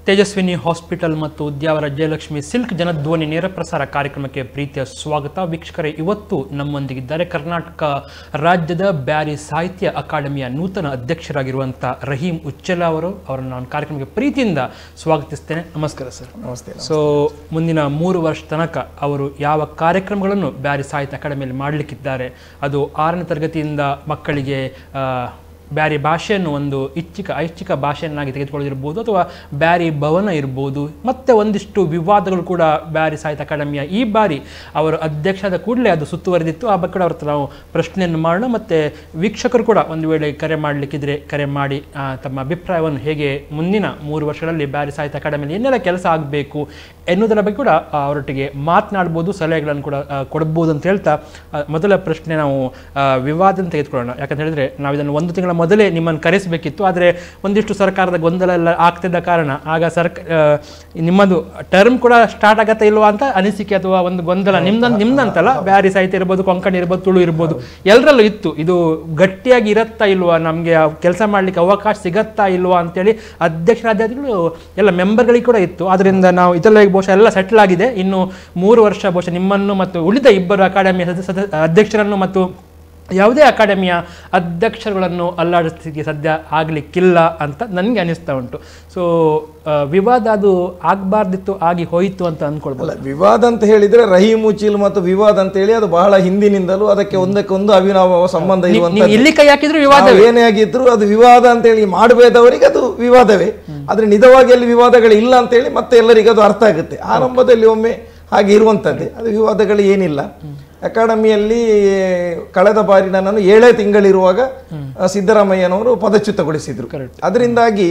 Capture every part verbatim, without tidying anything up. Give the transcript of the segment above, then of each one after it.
Tejaswini hospital ಮತ್ತು Udyavara Jayalakshmi silk Janadhwani ನೇರ ಪ್ರಸಾರ ಕಾರ್ಯಕ್ರಮಕ್ಕೆ ಪ್ರೀತಿಯ ಸ್ವಾಗತ. ವೀಕ್ಷಕರೇ, ಇವತ್ತು ನಮ್ಮೊಂದಿಗಿದ್ದಾರೆ ಕರ್ನಾಟಕ ರಾಜ್ಯದ ಬ್ಯಾರಿ ಸಾಹಿತ್ಯ ಅಕಾಡೆಮಿಯ ನೂತನ ಅಧ್ಯಕ್ಷರಾಗಿರುವಂಥ ರಹೀಂ ಉಚ್ಚೆಲ ಅವರು. ಅವರನ್ನು ನಾನು ಕಾರ್ಯಕ್ರಮಕ್ಕೆ ಪ್ರೀತಿಯಿಂದ ಸ್ವಾಗತಿಸ್ತೇನೆ. ನಮಸ್ಕಾರ ಸರ್. ನಮಸ್ತೆ. ಸೊ ಮುಂದಿನ ಮೂರು ವರ್ಷ ತನಕ ಅವರು ಯಾವ ಕಾರ್ಯಕ್ರಮಗಳನ್ನು ಬ್ಯಾರಿ ಸಾಹಿತ್ಯ ಅಕಾಡೆಮಿಯಲ್ಲಿ ಮಾಡಲಿಕ್ಕಿದ್ದಾರೆ, ಅದು ಆರನೇ ತರಗತಿಯಿಂದ ಮಕ್ಕಳಿಗೆ ಬ್ಯಾರಿ ಭಾಷೆಯನ್ನು ಒಂದು ಇಚ್ಛಿಕ ಐಚ್ಛಿಕ ಭಾಷೆಯನ್ನಾಗಿ ತೆಗೆದುಕೊಳ್ಳಿರ್ಬೋದು, ಅಥವಾ ಬ್ಯಾರಿ ಭವನ ಇರ್ಬೋದು, ಮತ್ತು ಒಂದಿಷ್ಟು ವಿವಾದಗಳು ಕೂಡ ಬ್ಯಾರಿ ಸಾಹಿತ್ಯ ಅಕಾಡೆಮಿಯ ಈ ಬಾರಿ ಅವರು ಅಧ್ಯಕ್ಷರಾದ ಕೂಡಲೇ ಅದು ಸುತ್ತುವರೆದಿತ್ತು. ಆ ಬಗ್ಗೆ ಕೂಡ ಅವ್ರ ಹತ್ರ ನಾವು ಪ್ರಶ್ನೆಯನ್ನು ಮಾಡೋಣ. ಮತ್ತು ವೀಕ್ಷಕರು ಕೂಡ ಒಂದು ವೇಳೆ ಕರೆ ಮಾಡಲಿಕ್ಕಿದ್ರೆ ಕರೆ ಮಾಡಿ ತಮ್ಮ ಅಭಿಪ್ರಾಯವನ್ನು ಹೇಗೆ ಮುಂದಿನ ಮೂರು ವರ್ಷಗಳಲ್ಲಿ ಬ್ಯಾರಿ ಸಾಹಿತ್ಯ ಅಕಾಡೆಮಿಯಲ್ಲಿ ಏನೆಲ್ಲ ಕೆಲಸ ಆಗಬೇಕು ಎನ್ನುವುದರ ಬಗ್ಗೆ ಕೂಡ ಅವರೊಟ್ಟಿಗೆ ಮಾತನಾಡ್ಬೋದು, ಸಲಹೆಗಳನ್ನು ಕೂಡ ಕೊಡ್ಬೋದು ಅಂತ ಹೇಳ್ತಾ ಮೊದಲ ಪ್ರಶ್ನೆ ನಾವು ವಿವಾದನ ತೆಗೆದುಕೊಳ್ಳೋಣ. ಯಾಕಂತ ಹೇಳಿದ್ರೆ ನಾವು ಇದನ್ನು ಒಂದು ತಿಂಗಳ ಮೊದಲೇ ನಿಮ್ಮನ್ನು ಕರೆಸಬೇಕಿತ್ತು, ಆದರೆ ಒಂದಿಷ್ಟು ಸರ್ಕಾರದ ಗೊಂದಲ ಎಲ್ಲ ಆಗ್ತಿದ್ದ ಕಾರಣ ಆಗ ಸರ್ಕ ನಿಮ್ಮದು ಟರ್ಮ್ ಕೂಡ ಸ್ಟಾರ್ಟ್ ಆಗತ್ತಾ ಇಲ್ವಾ ಅಂತ ಅನಿಸಿಕೆ ಅಥವಾ ಒಂದು ಗೊಂದಲ ನಿಮ್ದ ನಿಮ್ದಂತಲ್ಲ, ಬ್ಯಾರಿ ಸಾಹಿತ್ಯ ಇರ್ಬೋದು, ಕೊಂಕಣಿ ಇರ್ಬೋದು, ತುಳು ಇರ್ಬೋದು, ಎಲ್ಲರಲ್ಲೂ ಇತ್ತು. ಇದು ಗಟ್ಟಿಯಾಗಿ ಇರತ್ತಾ ಇಲ್ವಾ, ನಮಗೆ ಕೆಲಸ ಮಾಡಲಿಕ್ಕೆ ಅವಕಾಶ ಸಿಗತ್ತಾ ಇಲ್ವಾ ಅಂತೇಳಿ ಅಧ್ಯಕ್ಷರಾದ್ಯಗಳು ಎಲ್ಲ ಮೆಂಬರ್ಗಳಿಗೆ ಕೂಡ ಇತ್ತು. ಆದ್ದರಿಂದ ನಾವು ಇದೆಲ್ಲ ಬಹುಶಃ ಎಲ್ಲ ಸೆಟ್ಲ್ ಆಗಿದೆ. ಇನ್ನು ಮೂರು ವರ್ಷ ಬಹುಶಃ ನಿಮ್ಮನ್ನು ಮತ್ತು ಉಳಿದ ಇಬ್ಬರು ಅಕಾಡೆಮಿಯ ಸದಸ್ಯ ಅಧ್ಯಕ್ಷರನ್ನು ಮತ್ತು ಯಾವುದೇ ಅಕಾಡೆಮಿಯ ಅಧ್ಯಕ್ಷರುಗಳನ್ನು ಅಲ್ಲಾಡಿಸಲಿಕ್ಕೆ ಸದ್ಯ ಆಗಲಿಕ್ಕಿಲ್ಲ ಅಂತ ನನಗೆ ಅನಿಸ್ತಾ ಉಂಟು. ಸೊ ವಿವಾದ ಅದು ಆಗಬಾರ್ದಿತ್ತು, ಆಗಿ ಹೋಯಿತು ಅಂತ ಅಂದ್ಕೊಳ್ಬೋದು. ವಿವಾದ ಅಂತ ಹೇಳಿದ್ರೆ ರಹೀಂ ಉಚ್ಚಿಲ್ ಮತ್ತು ವಿವಾದ ಅಂತ ಹೇಳಿ ಅದು ಬಹಳ ಹಿಂದಿನಿಂದಲೂ ಅದಕ್ಕೆ ಒಂದಕ್ಕೊಂದು ಅವಿನಾವ ಸಂಬಂಧ ಇರುವಂತ, ಇಲ್ಲಿ ಕೈ ಹಾಕಿದ್ರು ವಿವಾದ, ಏನೇ ಆಗಿದ್ರು ಅದು ವಿವಾದ ಅಂತ ಹೇಳಿ ಮಾಡಬೇದವರಿಗೆ ಅದು ವಿವಾದವೇ. ಆದ್ರೆ ನಿಜವಾಗಿ ಅಲ್ಲಿ ವಿವಾದಗಳು ಇಲ್ಲ ಅಂತ ಹೇಳಿ ಮತ್ತೆ ಎಲ್ಲರಿಗೂ ಅದು ಅರ್ಥ ಆಗುತ್ತೆ. ಆರಂಭದಲ್ಲಿ ಒಮ್ಮೆ ಹಾಗೆ ಇರುವಂತದ್ದೇ, ಅದು ವಿವಾದಗಳು ಏನಿಲ್ಲ. ಅಕಾಡೆಮಿಯಲ್ಲಿ ಕಳೆದ ಬಾರಿ ನನ್ನನ್ನು ಏಳೇ ತಿಂಗಳಿರುವಾಗ ಸಿದ್ದರಾಮಯ್ಯನವರು ಪದಚ್ಯುತಗೊಳಿಸಿದ್ರು. ಅದರಿಂದಾಗಿ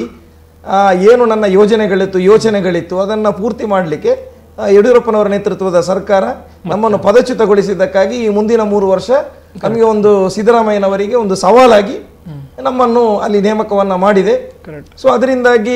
ಏನು ನನ್ನ ಯೋಜನೆಗಳಿತ್ತು ಯೋಚನೆಗಳಿತ್ತು ಅದನ್ನು ಪೂರ್ತಿ ಮಾಡಲಿಕ್ಕೆ ಯಡಿಯೂರಪ್ಪನವರ ನೇತೃತ್ವದ ಸರ್ಕಾರ ನಮ್ಮನ್ನು ಪದಚ್ಯುತಗೊಳಿಸಿದ್ದಕ್ಕಾಗಿ ಈ ಮುಂದಿನ ಮೂರು ವರ್ಷ ನಮಗೆ ಒಂದು ಸಿದ್ದರಾಮಯ್ಯನವರಿಗೆ ಒಂದು ಸವಾಲಾಗಿ ನಮ್ಮನ್ನು ಅಲ್ಲಿ ನೇಮಕವನ್ನ ಮಾಡಿದೆ. ಸೊ ಅದರಿಂದಾಗಿ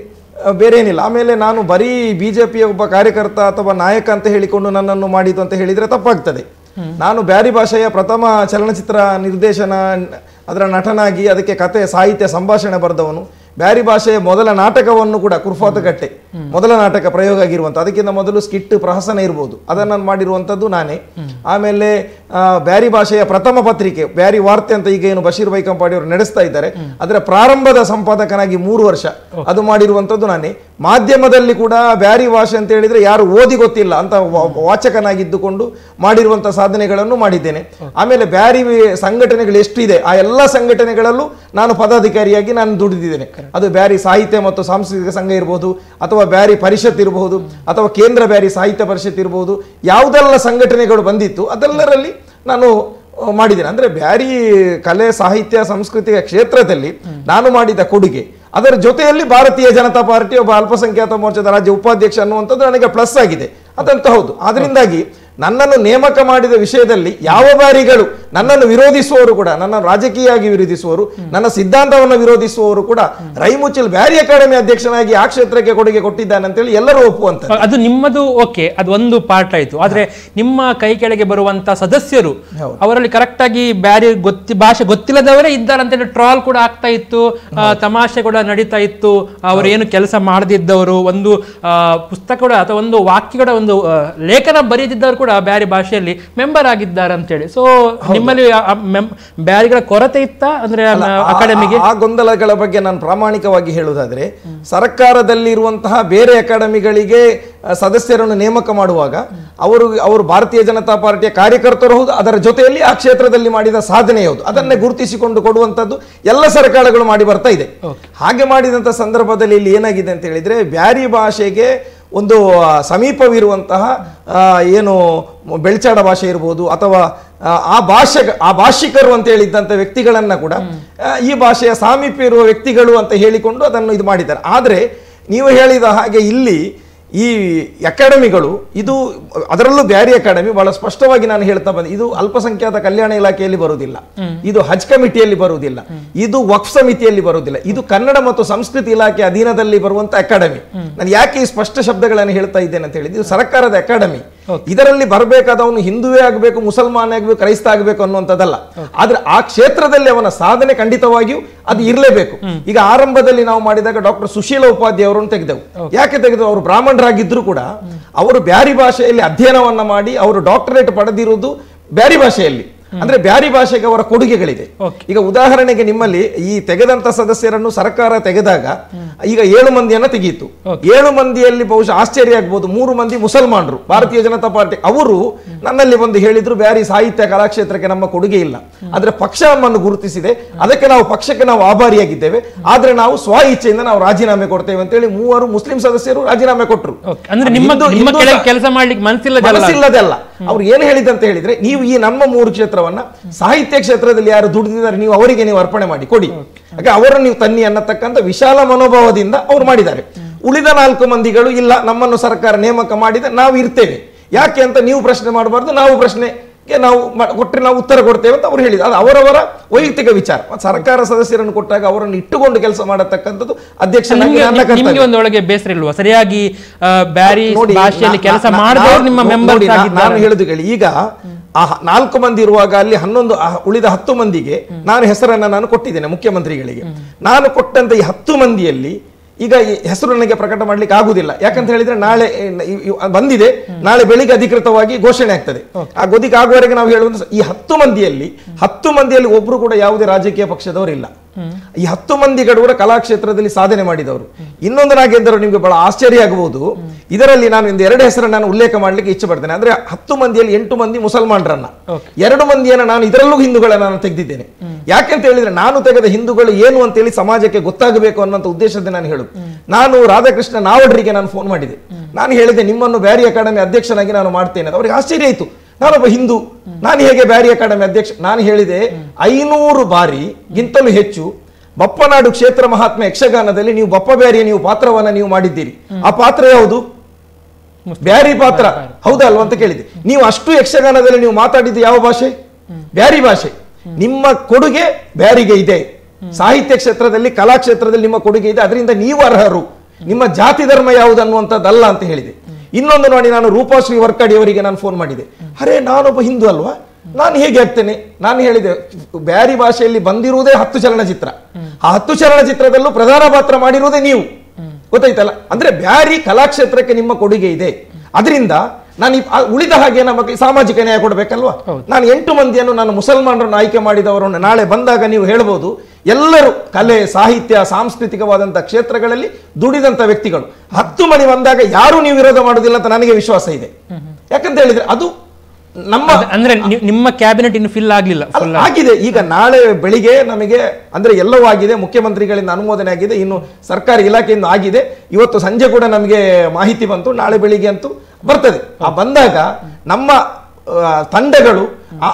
ಬೇರೆ ಏನಿಲ್ಲ. ಆಮೇಲೆ ನಾನು ಬರೀ ಬಿಜೆಪಿಯ ಒಬ್ಬ ಕಾರ್ಯಕರ್ತ ಅಥವಾ ನಾಯಕ ಅಂತ ಹೇಳಿಕೊಂಡು ನನ್ನನ್ನು ಮಾಡಿದ್ದು ಅಂತ ಹೇಳಿದ್ರೆ ತಪ್ಪಾಗ್ತದೆ. ನಾನು ಬ್ಯಾರಿ ಭಾಷೆಯ ಪ್ರಥಮ ಚಲನಚಿತ್ರ ನಿರ್ದೇಶನ, ಅದರ ನಟನಾಗಿ ಅದಕ್ಕೆ ಕತೆ ಸಾಹಿತ್ಯ ಸಂಭಾಷಣೆ ಬರೆದವನು. ಬ್ಯಾರಿ ಭಾಷೆಯ ಮೊದಲ ನಾಟಕವನ್ನು ಕೂಡ ಕುರ್ಫಾತಗಟ್ಟೆ ಮೊದಲ ನಾಟಕ ಪ್ರಯೋಗ ಆಗಿರುವಂತ, ಅದಕ್ಕಿಂತ ಮೊದಲು ಸ್ಕಿಟ್ ಪ್ರಹಸನ ಇರ್ಬೋದು, ಅದನ್ನು ಮಾಡಿರುವಂತದ್ದು ನಾನೇ. ಆಮೇಲೆ ಬ್ಯಾರಿ ಭಾಷೆಯ ಪ್ರಥಮ ಪತ್ರಿಕೆ ಬ್ಯಾರಿ ವಾರ್ತೆ ಅಂತ ಈಗ ಏನು ಬಶೀರ್ ಬೈಕಂಪಾಡಿ ಅವರು ನಡೆಸ್ತಾ ಇದ್ದಾರೆ, ಅದರ ಪ್ರಾರಂಭದ ಸಂಪಾದಕನಾಗಿ ಮೂರು ವರ್ಷ ಅದು ಮಾಡಿರುವಂತದ್ದು ನಾನೇ. ಮಾಧ್ಯಮದಲ್ಲಿ ಕೂಡ ಬ್ಯಾರಿ ಭಾಷೆ ಅಂತ ಹೇಳಿದ್ರೆ ಯಾರು ಓದಿ ಗೊತ್ತಿಲ್ಲ ಅಂತ ವಾಚಕನಾಗಿದ್ದುಕೊಂಡು ಮಾಡಿರುವಂತ ಸಾಧನೆಗಳನ್ನು ಮಾಡಿದ್ದೇನೆ. ಆಮೇಲೆ ಬ್ಯಾರಿ ಸಂಘಟನೆಗಳು ಎಷ್ಟಿದೆ ಆ ಎಲ್ಲ ಸಂಘಟನೆಗಳಲ್ಲೂ ನಾನು ಪದಾಧಿಕಾರಿಯಾಗಿ ನಾನು ದುಡಿದಿದ್ದೇನೆ. ಅದು ಬ್ಯಾರಿ ಸಾಹಿತ್ಯ ಮತ್ತು ಸಾಂಸ್ಕೃತಿಕ ಸಂಘ ಇರಬಹುದು, ಅಥವಾ ಬ್ಯಾರಿ ಪರಿಷತ್ ಇರಬಹುದು, ಅಥವಾ ಕೇಂದ್ರ ಬ್ಯಾರಿ ಸಾಹಿತ್ಯ ಪರಿಷತ್ ಇರಬಹುದು, ಯಾವುದೆಲ್ಲ ಸಂಘಟನೆಗಳು ಬಂದಿತ್ತು ಅದೆಲ್ಲರಲ್ಲಿ ನಾನು ಮಾಡಿದ್ದೇನೆ. ಅಂದ್ರೆ ಬ್ಯಾರಿ ಕಲೆ ಸಾಹಿತ್ಯ ಸಾಂಸ್ಕೃತಿಕ ಕ್ಷೇತ್ರದಲ್ಲಿ ನಾನು ಮಾಡಿದ ಕೊಡುಗೆ, ಅದರ ಜೊತೆಯಲ್ಲಿ ಭಾರತೀಯ ಜನತಾ ಪಾರ್ಟಿ ಒಬ್ಬ ಅಲ್ಪಸಂಖ್ಯಾತ ಮೋರ್ಚಾದ ರಾಜ್ಯ ಉಪಾಧ್ಯಕ್ಷ ಅನ್ನುವಂಥದ್ದು ನನಗೆ ಪ್ಲಸ್ ಆಗಿದೆ. ಅದಂತ ಹೌದು. ಅದರಿಂದಾಗಿ ನನ್ನನ್ನು ನೇಮಕ ಮಾಡಿದ ವಿಷಯದಲ್ಲಿ ಯಾವ ಬಾರಿಗಳು ನನ್ನನ್ನು ವಿರೋಧಿಸುವವರು ಕೂಡ, ನನ್ನ ರಾಜಕೀಯವಾಗಿ ವಿರೋಧಿಸುವವರು, ನನ್ನ ಸಿದ್ಧಾಂತವನ್ನು ವಿರೋಧಿಸುವವರು ಕೂಡ ರಹೀಂ ಉಚ್ಚಿಲ್ ಬ್ಯಾರಿ ಅಕಾಡೆಮಿ ಅಧ್ಯಕ್ಷನಾಗಿ ಆ ಕ್ಷೇತ್ರಕ್ಕೆ ಕೊಡುಗೆ ಕೊಟ್ಟಿದ್ದಾನೆ ಅಂತೇಳಿ ಎಲ್ಲರೂ ಒಪ್ಪುವಂತ. ಅದು ನಿಮ್ಮದು ಓಕೆ, ಅದು ಒಂದು ಪಾರ್ಟ್ ಆಯ್ತು. ಆದ್ರೆ ನಿಮ್ಮ ಕೈ ಕೆಳಗೆ ಬರುವಂತ ಸದಸ್ಯರು ಅವರಲ್ಲಿ ಕರೆಕ್ಟ್ ಆಗಿ ಬ್ಯಾರಿ ಗೊತ್ತಿ ಭಾಷೆ ಗೊತ್ತಿಲ್ಲದವರೇ ಇದ್ದಾರೆ ಅಂತೇಳಿ ಟ್ರಾಲ್ ಕೂಡ ಆಗ್ತಾ ಇತ್ತು, ತಮಾಷೆ ಕೂಡ ನಡೀತಾ ಇತ್ತು. ಅವರು ಏನು ಕೆಲಸ ಮಾಡದಿದ್ದವರು, ಒಂದು ಪುಸ್ತಕ ಕೂಡ ಅಥವಾ ಒಂದು ವಾಕ್ಯ ಕೂಡ ಒಂದು ಲೇಖನ ಬರೆಯದಿದ್ದವರು ಕೂಡ ಬ್ಯಾರಿ ಭಾಷೆಯಲ್ಲಿ ಮೆಂಬರ್ ಆಗಿದ್ದಾರೆ ಅಂತೇಳಿ. ಸೊ ನಿಮ್ಮಲ್ಲಿ ಬ್ಯಾರಿಗಳ ಕೊರತೆ ಇತ್ತ ಅಂದ್ರೆ ಅಕಾಡೆಮಿಗೆ? ಆ ಗೊಂದಲಗಳ ಬಗ್ಗೆ ನಾನು ಪ್ರಾಮಾಣಿಕವಾಗಿ ಹೇಳುವುದಾದ್ರೆ, ಸರ್ಕಾರದಲ್ಲಿ ಇರುವಂತಹ ಬೇರೆ ಅಕಾಡೆಮಿಗಳಿಗೆ ಸದಸ್ಯರನ್ನು ನೇಮಕ ಮಾಡುವಾಗ ಅವರು ಅವರು ಭಾರತೀಯ ಜನತಾ ಪಾರ್ಟಿಯ ಕಾರ್ಯಕರ್ತರು ಹೌದು, ಅದರ ಜೊತೆಯಲ್ಲಿ ಆ ಕ್ಷೇತ್ರದಲ್ಲಿ ಮಾಡಿದ ಸಾಧನೆ ಹೌದು, ಅದನ್ನೇ ಗುರುತಿಸಿಕೊಂಡು ಕೊಡುವಂತದ್ದು ಎಲ್ಲ ಸರ್ಕಾರಗಳು ಮಾಡಿ ಬರ್ತಾ ಇದೆ. ಹಾಗೆ ಮಾಡಿದಂತ ಸಂದರ್ಭದಲ್ಲಿ ಇಲ್ಲಿ ಏನಾಗಿದೆ ಅಂತ ಹೇಳಿದ್ರೆ, ಬ್ಯಾರಿ ಭಾಷೆಗೆ ಒಂದು ಸಮೀಪವಿರುವಂತಹ ಏನು ಬೆಳ್ಚಾಡ ಭಾಷೆ ಇರ್ಬೋದು, ಅಥವಾ ಆ ಭಾಷೆ ಆ ಭಾಷಿಕರು ಅಂತ ಹೇಳಿದ್ದಂಥ ವ್ಯಕ್ತಿಗಳನ್ನ ಕೂಡ ಈ ಭಾಷೆಯ ಸಾಮೀಪ್ಯ ಇರುವ ವ್ಯಕ್ತಿಗಳು ಅಂತ ಹೇಳಿಕೊಂಡು ಅದನ್ನು ಇದು ಮಾಡಿದ್ದಾರೆ. ಆದರೆ ನೀವು ಹೇಳಿದ ಹಾಗೆ ಇಲ್ಲಿ ಈ ಅಕಾಡೆಮಿಗಳು, ಇದು ಅದರಲ್ಲೂ ಬ್ಯಾರಿ ಅಕಾಡೆಮಿ ಬಹಳ ಸ್ಪಷ್ಟವಾಗಿ ನಾನು ಹೇಳ್ತಾ ಬಂದೆ, ಇದು ಅಲ್ಪಸಂಖ್ಯಾತ ಕಲ್ಯಾಣ ಇಲಾಖೆಯಲ್ಲಿ ಬರುವುದಿಲ್ಲ, ಇದು ಹಜ್ ಕಮಿಟಿಯಲ್ಲಿ ಬರುವುದಿಲ್ಲ, ಇದು ವಕ್ಫ್ ಸಮಿತಿಯಲ್ಲಿ ಬರುವುದಿಲ್ಲ, ಇದು ಕನ್ನಡ ಮತ್ತು ಸಂಸ್ಕೃತಿ ಇಲಾಖೆ ಅಧೀನದಲ್ಲಿ ಬರುವಂತ ಅಕಾಡೆಮಿ. ನಾನು ಯಾಕೆ ಈ ಸ್ಪಷ್ಟ ಶಬ್ದಗಳನ್ನು ಹೇಳ್ತಾ ಇದ್ದೇನೆ ಅಂತ ಹೇಳಿದ್ರೆ, ಇದು ಸರ್ಕಾರದ ಅಕಾಡೆಮಿ. ಇದರಲ್ಲಿ ಬರಬೇಕಾದವನು ಹಿಂದುವೇ ಆಗಬೇಕು, ಮುಸಲ್ಮಾನ ಆಗಬೇಕು, ಕ್ರೈಸ್ತ ಆಗಬೇಕು ಅನ್ನುವಂಥದ್ದಲ್ಲ. ಆದ್ರೆ ಆ ಕ್ಷೇತ್ರದಲ್ಲಿ ಅವನ ಸಾಧನೆ ಖಂಡಿತವಾಗಿಯೂ ಅದು ಇರಲೇಬೇಕು. ಈಗ ಆರಂಭದಲ್ಲಿ ನಾವು ಮಾಡಿದಾಗ ಡಾಕ್ಟರ್ ಸುಶೀಲ ಉಪಾಧ್ಯಾಯ ಅವರನ್ನು ತೆಗೆದೆವು. ಯಾಕೆ ತೆಗೆದೆವು? ಅವರು ಬ್ರಾಹ್ಮಣರಾಗಿದ್ರು ಕೂಡ ಅವರು ಬ್ಯಾರಿ ಭಾಷೆಯಲ್ಲಿ ಅಧ್ಯಯನವನ್ನ ಮಾಡಿ ಅವರು ಡಾಕ್ಟರೇಟ್ ಪಡೆದಿರುವುದು ಬ್ಯಾರಿ ಭಾಷೆಯಲ್ಲಿ. ಅಂದ್ರೆ ಬ್ಯಾರಿ ಭಾಷೆಗೆ ಅವರ ಕೊಡುಗೆಗಳಿದೆ. ಈಗ ಉದಾಹರಣೆಗೆ ನಿಮ್ಮಲ್ಲಿ ಈ ತೆಗೆದಂತ ಸದಸ್ಯರನ್ನು ಸರ್ಕಾರ ತೆಗೆದಾಗ ಈಗ ಏಳು ಮಂದಿಯನ್ನ ತೆಗೆಯಿತು. ಏಳು ಮಂದಿಯಲ್ಲಿ ಬಹುಶಃ ಆಶ್ಚರ್ಯ ಆಗ್ಬೋದು, ಮೂರು ಮಂದಿ ಮುಸಲ್ಮಾನರು, ಭಾರತೀಯ ಜನತಾ ಪಾರ್ಟಿ ಅವರು ನನ್ನಲ್ಲಿ ಬಂದು ಹೇಳಿದ್ರು ಬ್ಯಾರಿ ಸಾಹಿತ್ಯ ಕಲಾಕ್ಷೇತ್ರಕ್ಕೆ ನಮ್ಮ ಕೊಡುಗೆ ಇಲ್ಲ, ಆದ್ರೆ ಪಕ್ಷ ನಮ್ಮನ್ನು ಗುರುತಿಸಿದೆ, ಅದಕ್ಕೆ ನಾವು ಪಕ್ಷಕ್ಕೆ ನಾವು ಆಭಾರಿಯಾಗಿದ್ದೇವೆ, ಆದ್ರೆ ನಾವು ಸ್ವ ಇಚ್ಛೆಯಿಂದ ನಾವು ರಾಜೀನಾಮೆ ಕೊಡ್ತೇವೆ ಅಂತೇಳಿ ಮೂವರು ಮುಸ್ಲಿಂ ಸದಸ್ಯರು ರಾಜೀನಾಮೆ ಕೊಟ್ಟರು. ಕೆಲಸ ಮಾಡ್ಲಿಕ್ಕೆ ಮನಸ್ಸಿಲ್ಲದಲ್ಲ. ಅವ್ರು ಏನ್ ಹೇಳಿದಂತ ಹೇಳಿದ್ರೆ, ನೀವು ಈ ನಮ್ಮ ಮೂರು ಕ್ಷೇತ್ರವನ್ನ ಸಾಹಿತ್ಯ ಕ್ಷೇತ್ರದಲ್ಲಿ ಯಾರು ದುಡಿದಿದ್ದಾರೆ ನೀವು ಅವರಿಗೆ ನೀವು ಅರ್ಪಣೆ ಮಾಡಿ ಕೊಡಿ, ಯಾಕೆ ಅವರನ್ನು ನೀವು ತನ್ನಿ ಅನ್ನತಕ್ಕಂಥ ವಿಶಾಲ ಮನೋಭಾವದಿಂದ ಅವ್ರು ಮಾಡಿದ್ದಾರೆ. ಉಳಿದ ನಾಲ್ಕು ಮಂದಿಗಳು ಇಲ್ಲ, ನಮ್ಮನ್ನು ಸರ್ಕಾರ ನೇಮಕ ಮಾಡಿದೆ, ನಾವು ಇರ್ತೇವೆ, ಯಾಕೆ ಅಂತ ನೀವು ಪ್ರಶ್ನೆ ಮಾಡಬಾರ್ದು, ನಾವು ಪ್ರಶ್ನೆಗೆ ನಾವು ಕೊಟ್ಟರೆ ನಾವು ಉತ್ತರ ಕೊಡ್ತೇವೆ ಅಂತ ಅವ್ರು ಹೇಳಿದ್ರು. ಅದು ಅವರವರ ವೈಯಕ್ತಿಕ ವಿಚಾರ. ಸರ್ಕಾರ ಸದಸ್ಯರನ್ನು ಕೊಟ್ಟಾಗ ಅವರನ್ನು ಇಟ್ಟುಕೊಂಡು ಕೆಲಸ ಮಾಡತಕ್ಕಂಥದ್ದು ಅಧ್ಯಕ್ಷನಾಗಿ ಒಂದೊಳಗೆ ಬೇಸರ ಇಲ್ವಾ? ಸರಿಯಾಗಿ ಬ್ಯಾರಿ ಭಾಷೆಯಲ್ಲಿ ಕೆಲಸ ಮಾಡಿದವರು ನಿಮ್ಮ ಮೆಂಬರ್. ನಾನು ಹೇಳುದು ಕೇಳಿ, ಈಗ ಆ ನಾಲ್ಕು ಮಂದಿ ಇರುವಾಗ ಅಲ್ಲಿ ಹನ್ನೊಂದು ಉಳಿದ ಹತ್ತು ಮಂದಿಗೆ ನಾನು ಹೆಸರನ್ನ ನಾನು ಕೊಟ್ಟಿದ್ದೇನೆ ಮುಖ್ಯಮಂತ್ರಿಗಳಿಗೆ. ನಾನು ಕೊಟ್ಟಂತ ಈ ಹತ್ತು ಮಂದಿಯಲ್ಲಿ ಈಗ ಈ ಹೆಸರು ನನಗೆ ಪ್ರಕಟ ಮಾಡ್ಲಿಕ್ಕೆ ಆಗುದಿಲ್ಲ. ಯಾಕಂತ ಹೇಳಿದ್ರೆ ನಾಳೆ ಬಂದಿದೆ, ನಾಳೆ ಬೆಳಿಗ್ಗೆ ಅಧಿಕೃತವಾಗಿ ಘೋಷಣೆ ಆಗ್ತದೆ. ಆ ಗೊದಿಗೆ ಆಗುವವರೆಗೆ ನಾವು ಹೇಳುವುದು, ಈ ಹತ್ತು ಮಂದಿಯಲ್ಲಿ ಹತ್ತು ಮಂದಿಯಲ್ಲಿ ಒಬ್ರು ಕೂಡ ಯಾವುದೇ ರಾಜಕೀಯ ಪಕ್ಷದವರಿಲ್ಲ. ಈ ಹತ್ತು ಮಂದಿಗಳು ಕೂಡ ಕಲಾಕ್ಷೇತ್ರದಲ್ಲಿ ಸಾಧನೆ ಮಾಡಿದವರು. ಇನ್ನೊಂದು ನಾಗೇಂದ್ರ, ನಿಮ್ಗೆ ಬಹಳ ಆಶ್ಚರ್ಯ ಆಗಬಹುದು, ಇದರಲ್ಲಿ ನಾನು ಇಂದು ಎರಡು ಹೆಸರನ್ನು ನಾನು ಉಲ್ಲೇಖ ಮಾಡ್ಲಿಕ್ಕೆ ಇಚ್ಛೆ ಪಡ್ತೇನೆ. ಅಂದ್ರೆ ಹತ್ತು ಮಂದಿಯಲ್ಲಿ ಎಂಟು ಮಂದಿ ಮುಸಲ್ಮಾನರನ್ನ, ಎರಡು ಮಂದಿಯನ್ನ ನಾನು ಇದರಲ್ಲೂ ಹಿಂದೂಗಳನ್ನ ನಾನು ತೆಗೆದಿದ್ದೇನೆ. ಯಾಕೆಂತ ಹೇಳಿದ್ರೆ ನಾನು ತೆಗೆದ ಹಿಂದೂಗಳು ಏನು ಅಂತ ಹೇಳಿ ಸಮಾಜಕ್ಕೆ ಗೊತ್ತಾಗಬೇಕು ಅನ್ನುವಂಥ ಉದ್ದೇಶದಿಂದ ನಾನು ಹೇಳುದು. ನಾನು ರಾಧಾಕೃಷ್ಣ ನಾವಡ್ರಿಗೆ ನಾನು ಫೋನ್ ಮಾಡಿದೆ, ನಾನು ಹೇಳಿದೆ ನಿಮ್ಮನ್ನು ಬ್ಯಾರಿ ಅಕಾಡೆಮಿ ಅಧ್ಯಕ್ಷನಾಗಿ ನಾನು ಮಾಡ್ತೇನೆ. ಅವರಿಗೆ ಆಶ್ಚರ್ಯ ಆಯ್ತು, ನಾನೊಬ್ಬ ಹಿಂದೂ, ನಾನು ಹೇಗೆ ಬ್ಯಾರಿ ಅಕಾಡೆಮಿ ಅಧ್ಯಕ್ಷ? ನಾನು ಹೇಳಿದೆ ಐನೂರು ಬಾರಿ ಗಿಂತಲೂ ಹೆಚ್ಚು ಬಪ್ಪನಾಡು ಕ್ಷೇತ್ರ ಮಹಾತ್ಮ ಯಕ್ಷಗಾನದಲ್ಲಿ ನೀವು ಬಪ್ಪ ಬ್ಯಾರಿಯ ನೀವು ಪಾತ್ರವನ್ನ ನೀವು ಮಾಡಿದ್ದೀರಿ. ಆ ಪಾತ್ರ ಯಾವುದು? ಬ್ಯಾರಿ ಪಾತ್ರ, ಹೌದಲ್ವಾ ಅಂತ ಕೇಳಿದೆ. ನೀವು ಅಷ್ಟು ಯಕ್ಷಗಾನದಲ್ಲಿ ನೀವು ಮಾತಾಡಿದ್ದು ಯಾವ ಭಾಷೆ? ಬ್ಯಾರಿ ಭಾಷೆ. ನಿಮ್ಮ ಕೊಡುಗೆ ಬ್ಯಾರಿಗೆ ಇದೆ. ಸಾಹಿತ್ಯ ಕ್ಷೇತ್ರದಲ್ಲಿ ಕಲಾ ಕ್ಷೇತ್ರದಲ್ಲಿ ನಿಮ್ಮ ಕೊಡುಗೆ ಇದೆ, ಅದರಿಂದ ನೀವು ಅರ್ಹರು. ನಿಮ್ಮ ಜಾತಿ ಧರ್ಮ ಯಾವುದು ಅನ್ನುವಂಥದ್ದಲ್ಲ ಅಂತ ಹೇಳಿದೆ. ಇನ್ನೊಂದು ನೋಡಿ, ನಾನು ರೂಪಾಶ್ರೀ ವರ್ಕಡಿ ಅವರಿಗೆ ನಾನು ಫೋನ್ ಮಾಡಿದೆ. ಅರೆ ನಾನೊಬ್ಬ ಹಿಂದೂ ಅಲ್ವಾ, ನಾನು ಹೇಗೆ ಆಗ್ತೇನೆ? ನಾನು ಹೇಳಿದೆ ಬ್ಯಾರಿ ಭಾಷೆಯಲ್ಲಿ ಬಂದಿರುವುದೇ ಹತ್ತು ಚಲನಚಿತ್ರ, ಆ ಹತ್ತು ಚಲನಚಿತ್ರದಲ್ಲೂ ಪ್ರಧಾನ ಪಾತ್ರ ಮಾಡಿರುವುದೇ ನೀವು, ಗೊತ್ತಾಯ್ತಲ್ಲ? ಅಂದ್ರೆ ಬ್ಯಾರಿ ಕಲಾಕ್ಷೇತ್ರಕ್ಕೆ ನಿಮ್ಮ ಕೊಡುಗೆ ಇದೆ, ಅದರಿಂದ ನಾನು ಉಳಿದ ಹಾಗೆ ನಮಗೆ ಸಾಮಾಜಿಕ ನ್ಯಾಯ ಕೊಡಬೇಕಲ್ವಾ? ನಾನು ಎಂಟು ಮಂದಿಯನ್ನು ನಾನು ಮುಸಲ್ಮಾನರನ್ನು ಆಯ್ಕೆ ಮಾಡಿದವರನ್ನು ನಾಳೆ ಬಂದಾಗ ನೀವು ಹೇಳ್ಬೋದು ಎಲ್ಲರೂ ಕಲೆ ಸಾಹಿತ್ಯ ಸಾಂಸ್ಕೃತಿಕವಾದಂಥ ಕ್ಷೇತ್ರಗಳಲ್ಲಿ ದುಡಿದಂಥ ವ್ಯಕ್ತಿಗಳು. ಹತ್ತು ಮಂದಿ ಬಂದಾಗ ಯಾರು ನೀವು ವಿರೋಧ ಮಾಡುವುದಿಲ್ಲ ಅಂತ ನನಗೆ ವಿಶ್ವಾಸ ಇದೆ. ಯಾಕಂತ ಹೇಳಿದ್ರೆ ಅದು ನಮ್ಮ ಅಂದ್ರೆ ನಿಮ್ಮ ಕ್ಯಾಬಿನೆಟ್ ಇನ್ನು ಫಿಲ್ ಆಗಲಿಲ್ಲ, ಆಗಿದೆ. ಈಗ ನಾಳೆ ಬೆಳಿಗ್ಗೆ ನಮಗೆ ಅಂದ್ರೆ ಎಲ್ಲವೂ ಆಗಿದೆ, ಮುಖ್ಯಮಂತ್ರಿಗಳಿಂದ ಅನುಮೋದನೆ ಆಗಿದೆ, ಇನ್ನು ಸರ್ಕಾರಿ ಇಲಾಖೆಯಿಂದ ಆಗಿದೆ. ಇವತ್ತು ಸಂಜೆ ಕೂಡ ನಮಗೆ ಮಾಹಿತಿ ಬಂತು, ನಾಳೆ ಬೆಳಿಗ್ಗೆ ಅಂತೂ ಬರ್ತದೆ. ಆ ಬಂದಾಗ ನಮ್ಮ ತಂಡಗಳು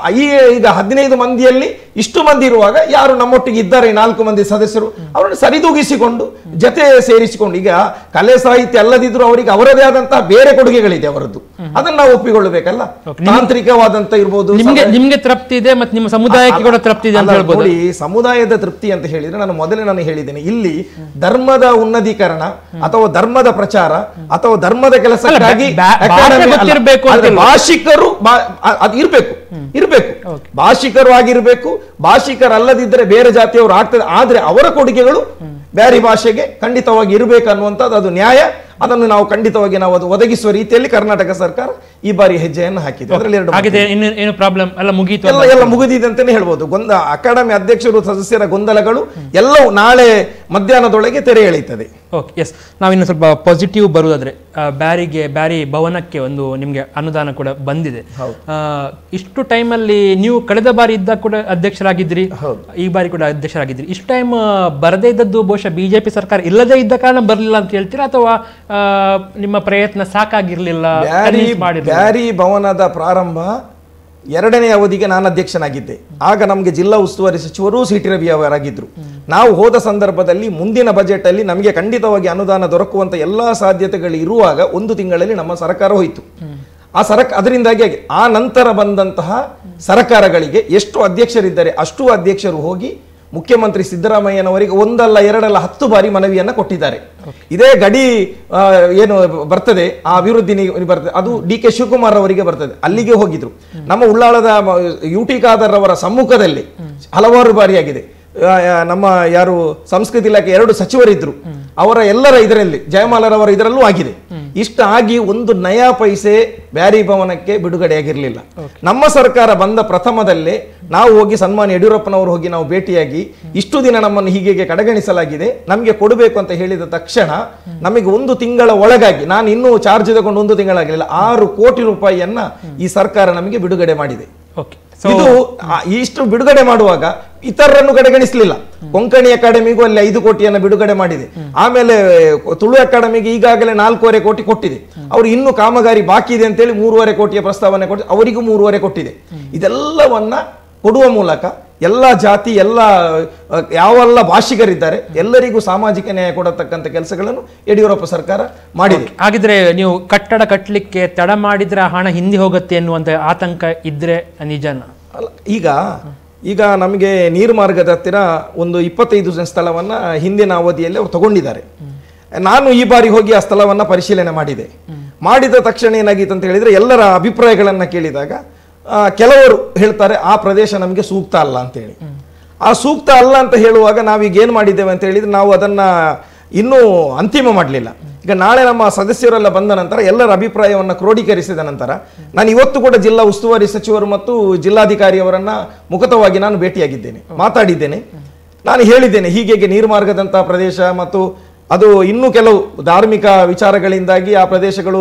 ಈಗ ಹದಿನೈದು ಮಂದಿಯಲ್ಲಿ ಇಷ್ಟು ಮಂದಿ ಇರುವಾಗ ಯಾರು ನಮ್ಮೊಟ್ಟಿಗೆ ಇದ್ದಾರೆ ನಾಲ್ಕು ಮಂದಿ ಸದಸ್ಯರು ಅವರನ್ನು ಸರಿದೂಗಿಸಿಕೊಂಡು ಜೊತೆ ಸೇರಿಸಿಕೊಂಡು, ಈಗ ಕಲೆ ಸಾಹಿತ್ಯ ಅಲ್ಲದಿದ್ರು ಅವರಿಗೆ ಅವರದೇ ಆದಂತಹ ಬೇರೆ ಕೊಡುಗೆಗಳಿದೆ ಅವರದ್ದು, ಅದನ್ನ ನಾವು ಒಪ್ಪಿಕೊಳ್ಳಬೇಕಲ್ಲ. ತಾಂತ್ರಿಕವಾದಂತ ಇರ್ಬೋದು, ನಿಮ್ಗೆ ತೃಪ್ತಿ ಇದೆ ಮತ್ತು ನಿಮ್ಮ ಸಮುದಾಯಕ್ಕೆ ಕೂಡ ತೃಪ್ತಿ ಇದೆ ಅಂತ ಹೇಳ್ಬೋದು. ನೋಡಿ, ಸಮುದಾಯದ ತೃಪ್ತಿ ಅಂತ ಹೇಳಿದ್ರೆ ನಾನು ಮೊದಲೇ ನಾನು ಹೇಳಿದ್ದೇನೆ, ಇಲ್ಲಿ ಧರ್ಮದ ಉನ್ನತೀಕರಣ ಅಥವಾ ಧರ್ಮದ ಪ್ರಚಾರ ಅಥವಾ ಧರ್ಮದ ಕೆಲಸಕ್ಕಾಗಿ ಭಾಷಿಕರು ಅದು ಇರ್ಬೇಕು ಇರ್ಬೇಕು ಭಾಷಿಕರು ಆಗಿರ್ಬೇಕು. ಭಾಷಿಕರಲ್ಲದಿದ್ದರೆ ಬೇರೆ ಜಾತಿಯವರು ಆಗ್ತದೆ, ಆದ್ರೆ ಅವರ ಕೊಡುಗೆಗಳು ಬೇರೆ ಭಾಷೆಗೆ ಖಂಡಿತವಾಗಿ ಇರಬೇಕು ಅನ್ನುವಂಥದ್ದು ಅದು ನ್ಯಾಯ. ಅದನ್ನು ನಾವು ಖಂಡಿತವಾಗಿ ನಾವು ಅದು ಒದಗಿಸುವ ರೀತಿಯಲ್ಲಿ ಕರ್ನಾಟಕ ಸರ್ಕಾರ ಈ ಬಾರಿ ಹೆಜ್ಜೆಯನ್ನು ಹಾಕಿದೆ. ಅದರಲ್ಲಿ ಏನು ಪ್ರಾಬ್ಲಮ್ ಎಲ್ಲ ಮುಗಿಯಿತು, ಎಲ್ಲ ಎಲ್ಲ ಮುಗಿದಿದೆ ಅಂತಾನೆ ಹೇಳ್ಬೋದು. ಗೊಂದ ಅಕಾಡೆಮಿ ಅಧ್ಯಕ್ಷರು ಸದಸ್ಯರ ಗೊಂದಲಗಳು ಎಲ್ಲವೂ ನಾಳೆ ಮಧ್ಯಾಹ್ನದೊಳಗೆ ತೆರೆ ಎಳೆಯುತ್ತದೆ. Okay, S. ನಾವಿನ್ನು ಸ್ವಲ್ಪ ಪಾಸಿಟಿವ್ ಬರುವುದಾದ್ರೆ, ಬ್ಯಾರಿಗೆ ಬ್ಯಾರಿ ಭವನಕ್ಕೆ ಒಂದು ನಿಮಗೆ ಅನುದಾನ ಕೂಡ ಬಂದಿದೆ. ಇಷ್ಟು ಟೈಮಲ್ಲಿ ನೀವು ಕಳೆದ ಬಾರಿ ಇದ್ದ ಕೂಡ ಅಧ್ಯಕ್ಷರಾಗಿದ್ರಿ, ಈ ಬಾರಿ ಕೂಡ ಅಧ್ಯಕ್ಷರಾಗಿದ್ರಿ. ಇಷ್ಟು ಟೈಮ್ ಬರದೇ ಇದ್ದದ್ದು ಬಹುಶಃ ಬಿಜೆಪಿ ಸರ್ಕಾರ ಇಲ್ಲದೇ ಇದ್ದ ಕಾರಣ ಬರಲಿಲ್ಲ ಅಂತ ಹೇಳ್ತೀರಾ, ಅಥವಾ ನಿಮ್ಮ ಪ್ರಯತ್ನ ಸಾಕಾಗಿರ್ಲಿಲ್ಲ? ಬ್ಯಾರಿ ಭವನದ ಪ್ರಾರಂಭ ಎರಡನೇ ಅವಧಿಗೆ ನಾನು ಅಧ್ಯಕ್ಷನಾಗಿದ್ದೆ. ಆಗ ನಮಗೆ ಜಿಲ್ಲಾ ಉಸ್ತುವಾರಿ ಸಚಿವರು ಸಿ ಟಿ ರವಿ ಅವರಾಗಿದ್ರು. ನಾವು ಹೋದ ಸಂದರ್ಭದಲ್ಲಿ ಮುಂದಿನ ಬಜೆಟ್ ಅಲ್ಲಿ ನಮಗೆ ಖಂಡಿತವಾಗಿ ಅನುದಾನ ದೊರಕುವಂತ ಎಲ್ಲಾ ಸಾಧ್ಯತೆಗಳು ಇರುವಾಗ ಒಂದು ತಿಂಗಳಲ್ಲಿ ನಮ್ಮ ಸರ್ಕಾರ ಹೋಯಿತು. ಆ ಸರಕ ಅದರಿಂದಾಗಿ ಆ ನಂತರ ಬಂದಂತಹ ಸರ್ಕಾರಗಳಿಗೆ ಎಷ್ಟು ಅಧ್ಯಕ್ಷರಿದ್ದಾರೆ ಅಷ್ಟು ಅಧ್ಯಕ್ಷರು ಹೋಗಿ ಮುಖ್ಯಮಂತ್ರಿ ಸಿದ್ದರಾಮಯ್ಯನವರಿಗೆ ಒಂದಲ್ಲ ಎರಡಲ್ಲ ಹತ್ತು ಬಾರಿ ಮನವಿಯನ್ನ ಕೊಟ್ಟಿದ್ದಾರೆ. ಇದೇ ಗಡಿ ಏನು ಬರ್ತದೆ ಆ ಅಭಿವೃದ್ಧಿ ಬರ್ತದೆ ಅದು ಡಿ ಕೆ ಶಿವಕುಮಾರ್ ಅವರಿಗೆ ಬರ್ತದೆ, ಅಲ್ಲಿಗೆ ಹೋಗಿದ್ರು. ನಮ್ಮ ಉಳ್ಳಾಳದ ಯು ಟಿ ಖಾದರ್ ಅವರ ಸಮ್ಮುಖದಲ್ಲಿ ಹಲವಾರು ಬಾರಿಯಾಗಿದೆ. ನಮ್ಮ ಯಾರು ಸಂಸ್ಕೃತಿ ಇಲಾಖೆ ಎರಡು ಸಚಿವರಿದ್ರು, ಅವರ ಎಲ್ಲರ ಇದರಲ್ಲಿ ಜಯಮಾಲರವರ ಇದರಲ್ಲೂ ಆಗಿದೆ. ಇಷ್ಟ ಆಗಿ ಒಂದು ನಯಾ ಪೈಸೆ ಬ್ಯಾರಿ ಭವನಕ್ಕೆ ಬಿಡುಗಡೆಯಾಗಿರ್ಲಿಲ್ಲ. ನಮ್ಮ ಸರ್ಕಾರ ಬಂದ ಪ್ರಥಮದಲ್ಲೇ ನಾವು ಹೋಗಿ ಸನ್ಮಾನ್ಯ ಯಡಿಯೂರಪ್ಪನವರು ಹೋಗಿ ನಾವು ಭೇಟಿಯಾಗಿ ಇಷ್ಟು ದಿನ ನಮ್ಮನ್ನು ಹೀಗೆ ಕಡೆಗಣಿಸಲಾಗಿದೆ, ನಮಗೆ ಕೊಡಬೇಕು ಅಂತ ಹೇಳಿದ ತಕ್ಷಣ ನಮಗೆ ಒಂದು ತಿಂಗಳ ಒಳಗಾಗಿ, ನಾನು ಇನ್ನೂ ಚಾರ್ಜ್ ತಗೊಂಡು ಒಂದು ತಿಂಗಳಾಗಲಿಲ್ಲ, ಆರು ಕೋಟಿ ರೂಪಾಯಿಯನ್ನ ಈ ಸರ್ಕಾರ ನಮಗೆ ಬಿಡುಗಡೆ ಮಾಡಿದೆ. ಇದು ಇಷ್ಟು ಬಿಡುಗಡೆ ಮಾಡುವಾಗ ಇತರರನ್ನು ಕಡೆಗಣಿಸಲಿಲ್ಲ. ಕೊಂಕಣಿ ಅಕಾಡೆಮಿಗೂ ಅಲ್ಲಿ ಐದು ಕೋಟಿಯನ್ನು ಬಿಡುಗಡೆ ಮಾಡಿದೆ. ಆಮೇಲೆ ತುಳು ಅಕಾಡೆಮಿಗೆ ಈಗಾಗಲೇ ನಾಲ್ಕೂವರೆ ಕೋಟಿ ಕೊಟ್ಟಿದೆ. ಅವರು ಇನ್ನು ಕಾಮಗಾರಿ ಬಾಕಿ ಇದೆ ಅಂತೇಳಿ ಮೂರುವರೆ ಕೋಟಿಯ ಪ್ರಸ್ತಾವನೆ ಕೊಟ್ಟು ಅವರಿಗೂ ಮೂರುವರೆ ಕೊಟ್ಟಿದೆ. ಇದೆಲ್ಲವನ್ನ ಕೊಡುವ ಮೂಲಕ ಎಲ್ಲ ಜಾತಿ ಎಲ್ಲ ಯಾವೆಲ್ಲ ಭಾಷಿಗರಿದ್ದಾರೆ ಎಲ್ಲರಿಗೂ ಸಾಮಾಜಿಕ ನ್ಯಾಯ ಕೊಡತಕ್ಕಂಥ ಕೆಲಸಗಳನ್ನು ಯಡಿಯೂರಪ್ಪ ಸರ್ಕಾರ ಮಾಡಿದೆ. ಹಾಗಿದ್ರೆ ನೀವು ಕಟ್ಟಡ ಕಟ್ಟಲಿಕ್ಕೆ ತಡ ಮಾಡಿದ್ರೆ ಹಣ ಹಿಂದೆ ಹೋಗುತ್ತೆ ಎನ್ನುವಂತ ಆತಂಕ ಇದ್ರೆ ನಿಜನ? ಅಲ್ಲ, ಈಗ ಈಗ ನಮಗೆ ನೀರು ಮಾರ್ಗದ ಹತ್ತಿರ ಒಂದು ಇಪ್ಪತ್ತೈದು ಸ್ಥಳವನ್ನ ಹಿಂದಿನ ಅವಧಿಯಲ್ಲಿ ಅವರು ತಗೊಂಡಿದ್ದಾರೆ. ನಾನು ಈ ಬಾರಿ ಹೋಗಿ ಆ ಸ್ಥಳವನ್ನ ಪರಿಶೀಲನೆ ಮಾಡಿದೆ. ಮಾಡಿದ ತಕ್ಷಣ ಏನಾಗಿತ್ತು ಅಂತ ಹೇಳಿದ್ರೆ ಎಲ್ಲರ ಅಭಿಪ್ರಾಯಗಳನ್ನ ಕೇಳಿದಾಗ ಕೆಲವರು ಹೇಳ್ತಾರೆ ಆ ಪ್ರದೇಶ ನಮಗೆ ಸೂಕ್ತ ಅಲ್ಲ ಅಂತೇಳಿ. ಆ ಸೂಕ್ತ ಅಲ್ಲ ಅಂತ ಹೇಳುವಾಗ ನಾವೀಗ ಏನು ಮಾಡಿದ್ದೇವೆ ಅಂತ ಹೇಳಿದ್ರೆ ನಾವು ಅದನ್ನ ಇನ್ನೂ ಅಂತಿಮ ಮಾಡಲಿಲ್ಲ. ಈಗ ನಾಳೆ ನಮ್ಮ ಸದಸ್ಯರೆಲ್ಲ ಬಂದ ನಂತರ ಎಲ್ಲರ ಅಭಿಪ್ರಾಯವನ್ನು ಕ್ರೋಢೀಕರಿಸಿದ ನಂತರ ನಾನು ಇವತ್ತು ಕೂಡ ಜಿಲ್ಲಾ ಉಸ್ತುವಾರಿ ಸಚಿವರು ಮತ್ತು ಜಿಲ್ಲಾಧಿಕಾರಿಯವರನ್ನ ಮುಖತವಾಗಿ ನಾನು ಭೇಟಿಯಾಗಿದ್ದೇನೆ, ಮಾತಾಡಿದ್ದೇನೆ. ನಾನು ಹೇಳಿದ್ದೇನೆ ಹೀಗೆ ನೀರು ಮಾರ್ಗದಂತಹ ಪ್ರದೇಶ ಮತ್ತು ಅದು ಇನ್ನೂ ಕೆಲವು ಧಾರ್ಮಿಕ ವಿಚಾರಗಳಿಂದಾಗಿ ಆ ಪ್ರದೇಶಗಳು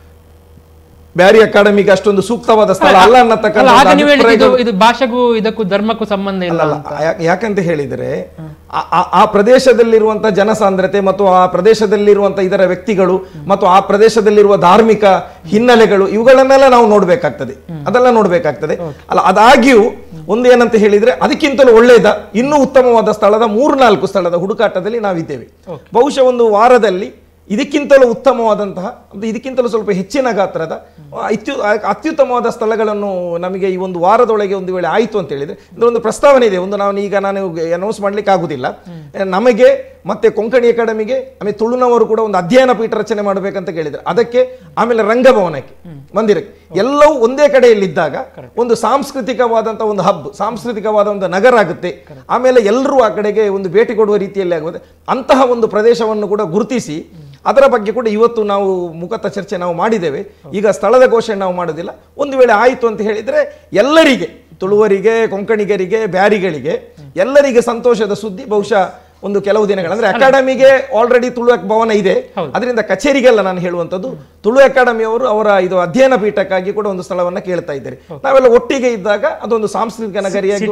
ಬ್ಯಾರಿ ಅಕಾಡೆಮಿಗೆ ಅಷ್ಟೊಂದು ಸೂಕ್ತವಾದ ಸ್ಥಳ ಅಲ್ಲ ಅನ್ನತಕ್ಕಂಥ ಭಾಷೆಗೂ ಇದಕ್ಕೂ ಧರ್ಮಕ್ಕೂ ಸಂಬಂಧ ಇಲ್ಲ. ಯಾಕಂತ ಹೇಳಿದ್ರೆ ಆ ಪ್ರದೇಶದಲ್ಲಿರುವಂತಹ ಜನಸಾಂದ್ರತೆ ಮತ್ತು ಆ ಪ್ರದೇಶದಲ್ಲಿರುವಂತಹ ಇದರ ವ್ಯಕ್ತಿಗಳು ಮತ್ತು ಆ ಪ್ರದೇಶದಲ್ಲಿರುವ ಧಾರ್ಮಿಕ ಹಿನ್ನೆಲೆಗಳು ಇವುಗಳನ್ನೆಲ್ಲ ನಾವು ನೋಡ್ಬೇಕಾಗ್ತದೆ, ಅದೆಲ್ಲ ನೋಡ್ಬೇಕಾಗ್ತದೆ ಅಲ್ಲ. ಅದಾಗಿಯೂ ಒಂದು ಏನಂತ ಹೇಳಿದ್ರೆ ಅದಕ್ಕಿಂತಲೂ ಒಳ್ಳೆಯದ ಇನ್ನೂ ಉತ್ತಮವಾದ ಸ್ಥಳದ ಮೂರು ನಾಲ್ಕು ಸ್ಥಳದ ಹುಡುಕಾಟದಲ್ಲಿ ನಾವಿದ್ದೇವೆ. ಬಹುಶಃ ಒಂದು ವಾರದಲ್ಲಿ ಇದಕ್ಕಿಂತಲೂ ಉತ್ತಮವಾದಂತಹ ಇದಕ್ಕಿಂತಲೂ ಸ್ವಲ್ಪ ಹೆಚ್ಚಿನ ಗಾತ್ರದ ಅತ್ಯು ಅತ್ಯುತ್ತಮವಾದ ಸ್ಥಳಗಳನ್ನು ನಮಗೆ ಈ ಒಂದು ವಾರದೊಳಗೆ ಒಂದು ವೇಳೆ ಆಯಿತು ಅಂತ ಹೇಳಿದ್ರೆ ಇದರ ಒಂದು ಪ್ರಸ್ತಾವನೆ ಇದೆ. ಒಂದು ನಾವು ಈಗ ನಾನು ಅನೌನ್ಸ್ ಮಾಡ್ಲಿಕ್ಕೆ ಆಗುದಿಲ್ಲ. ನಮಗೆ ಮತ್ತೆ ಕೊಂಕಣಿ ಅಕಾಡೆಮಿಗೆ ಆಮೇಲೆ ತುಳುನವರು ಕೂಡ ಒಂದು ಅಧ್ಯಯನ ಪೀಠ ರಚನೆ ಮಾಡಬೇಕಂತ ಕೇಳಿದ್ರೆ ಅದಕ್ಕೆ, ಆಮೇಲೆ ರಂಗಭವನಕ್ಕೆ, ಮಂದಿರಕ್ಕೆ ಎಲ್ಲವೂ ಒಂದೇ ಕಡೆಯಲ್ಲಿದ್ದಾಗ ಒಂದು ಸಾಂಸ್ಕೃತಿಕವಾದಂತಹ ಒಂದು ಹಬ್, ಸಾಂಸ್ಕೃತಿಕವಾದ ಒಂದು ನಗರ ಆಗುತ್ತೆ. ಆಮೇಲೆ ಎಲ್ಲರೂ ಆ ಕಡೆಗೆ ಒಂದು ಭೇಟಿ ಕೊಡುವ ರೀತಿಯಲ್ಲಿ ಆಗುತ್ತೆ. ಅಂತಹ ಒಂದು ಪ್ರದೇಶವನ್ನು ಕೂಡ ಗುರುತಿಸಿ ಅದರ ಬಗ್ಗೆ ಕೂಡ ಇವತ್ತು ನಾವು ಮುಖತ ಚರ್ಚೆ ನಾವು ಮಾಡಿದ್ದೇವೆ. ಈಗ ಸ್ಥಳದ ಘೋಷಣೆ ನಾವು ಮಾಡೋದಿಲ್ಲ. ಒಂದು ವೇಳೆ ಆಯಿತು ಅಂತ ಹೇಳಿದ್ರೆ ಎಲ್ಲರಿಗೆ, ತುಳುವರಿಗೆ, ಕೊಂಕಣಿಗರಿಗೆ, ಬ್ಯಾರಿಗಳಿಗೆ ಎಲ್ಲರಿಗೆ ಸಂತೋಷದ ಸುದ್ದಿ. ಬಹುಶಃ ಒಂದು ಕೆಲವು ದಿನಗಳು ಅಂದ್ರೆ ಅಕಾಡೆಮಿಗೆ ಆಲ್ರೆಡಿ ತುಳು ಭವನ ಇದೆ, ಅದರಿಂದ ಕಚೇರಿಗೆಲ್ಲ ನಾನು ಹೇಳುವಂತದ್ದು ತುಳು ಅಕಾಡೆಮಿ ಅವರು ಅವರ ಇದು ಅಧ್ಯಯನ ಪೀಠಕ್ಕಾಗಿ ಕೂಡ ಒಂದು ಸ್ಥಳವನ್ನ ಕೇಳ್ತಾ ಇದ್ದಾರೆ. ನಾವೆಲ್ಲ ಒಟ್ಟಿಗೆ ಇದ್ದಾಗ ಅದೊಂದು ಸಾಂಸ್ಕೃತಿಕ ನಗರಿಯಾಗಿ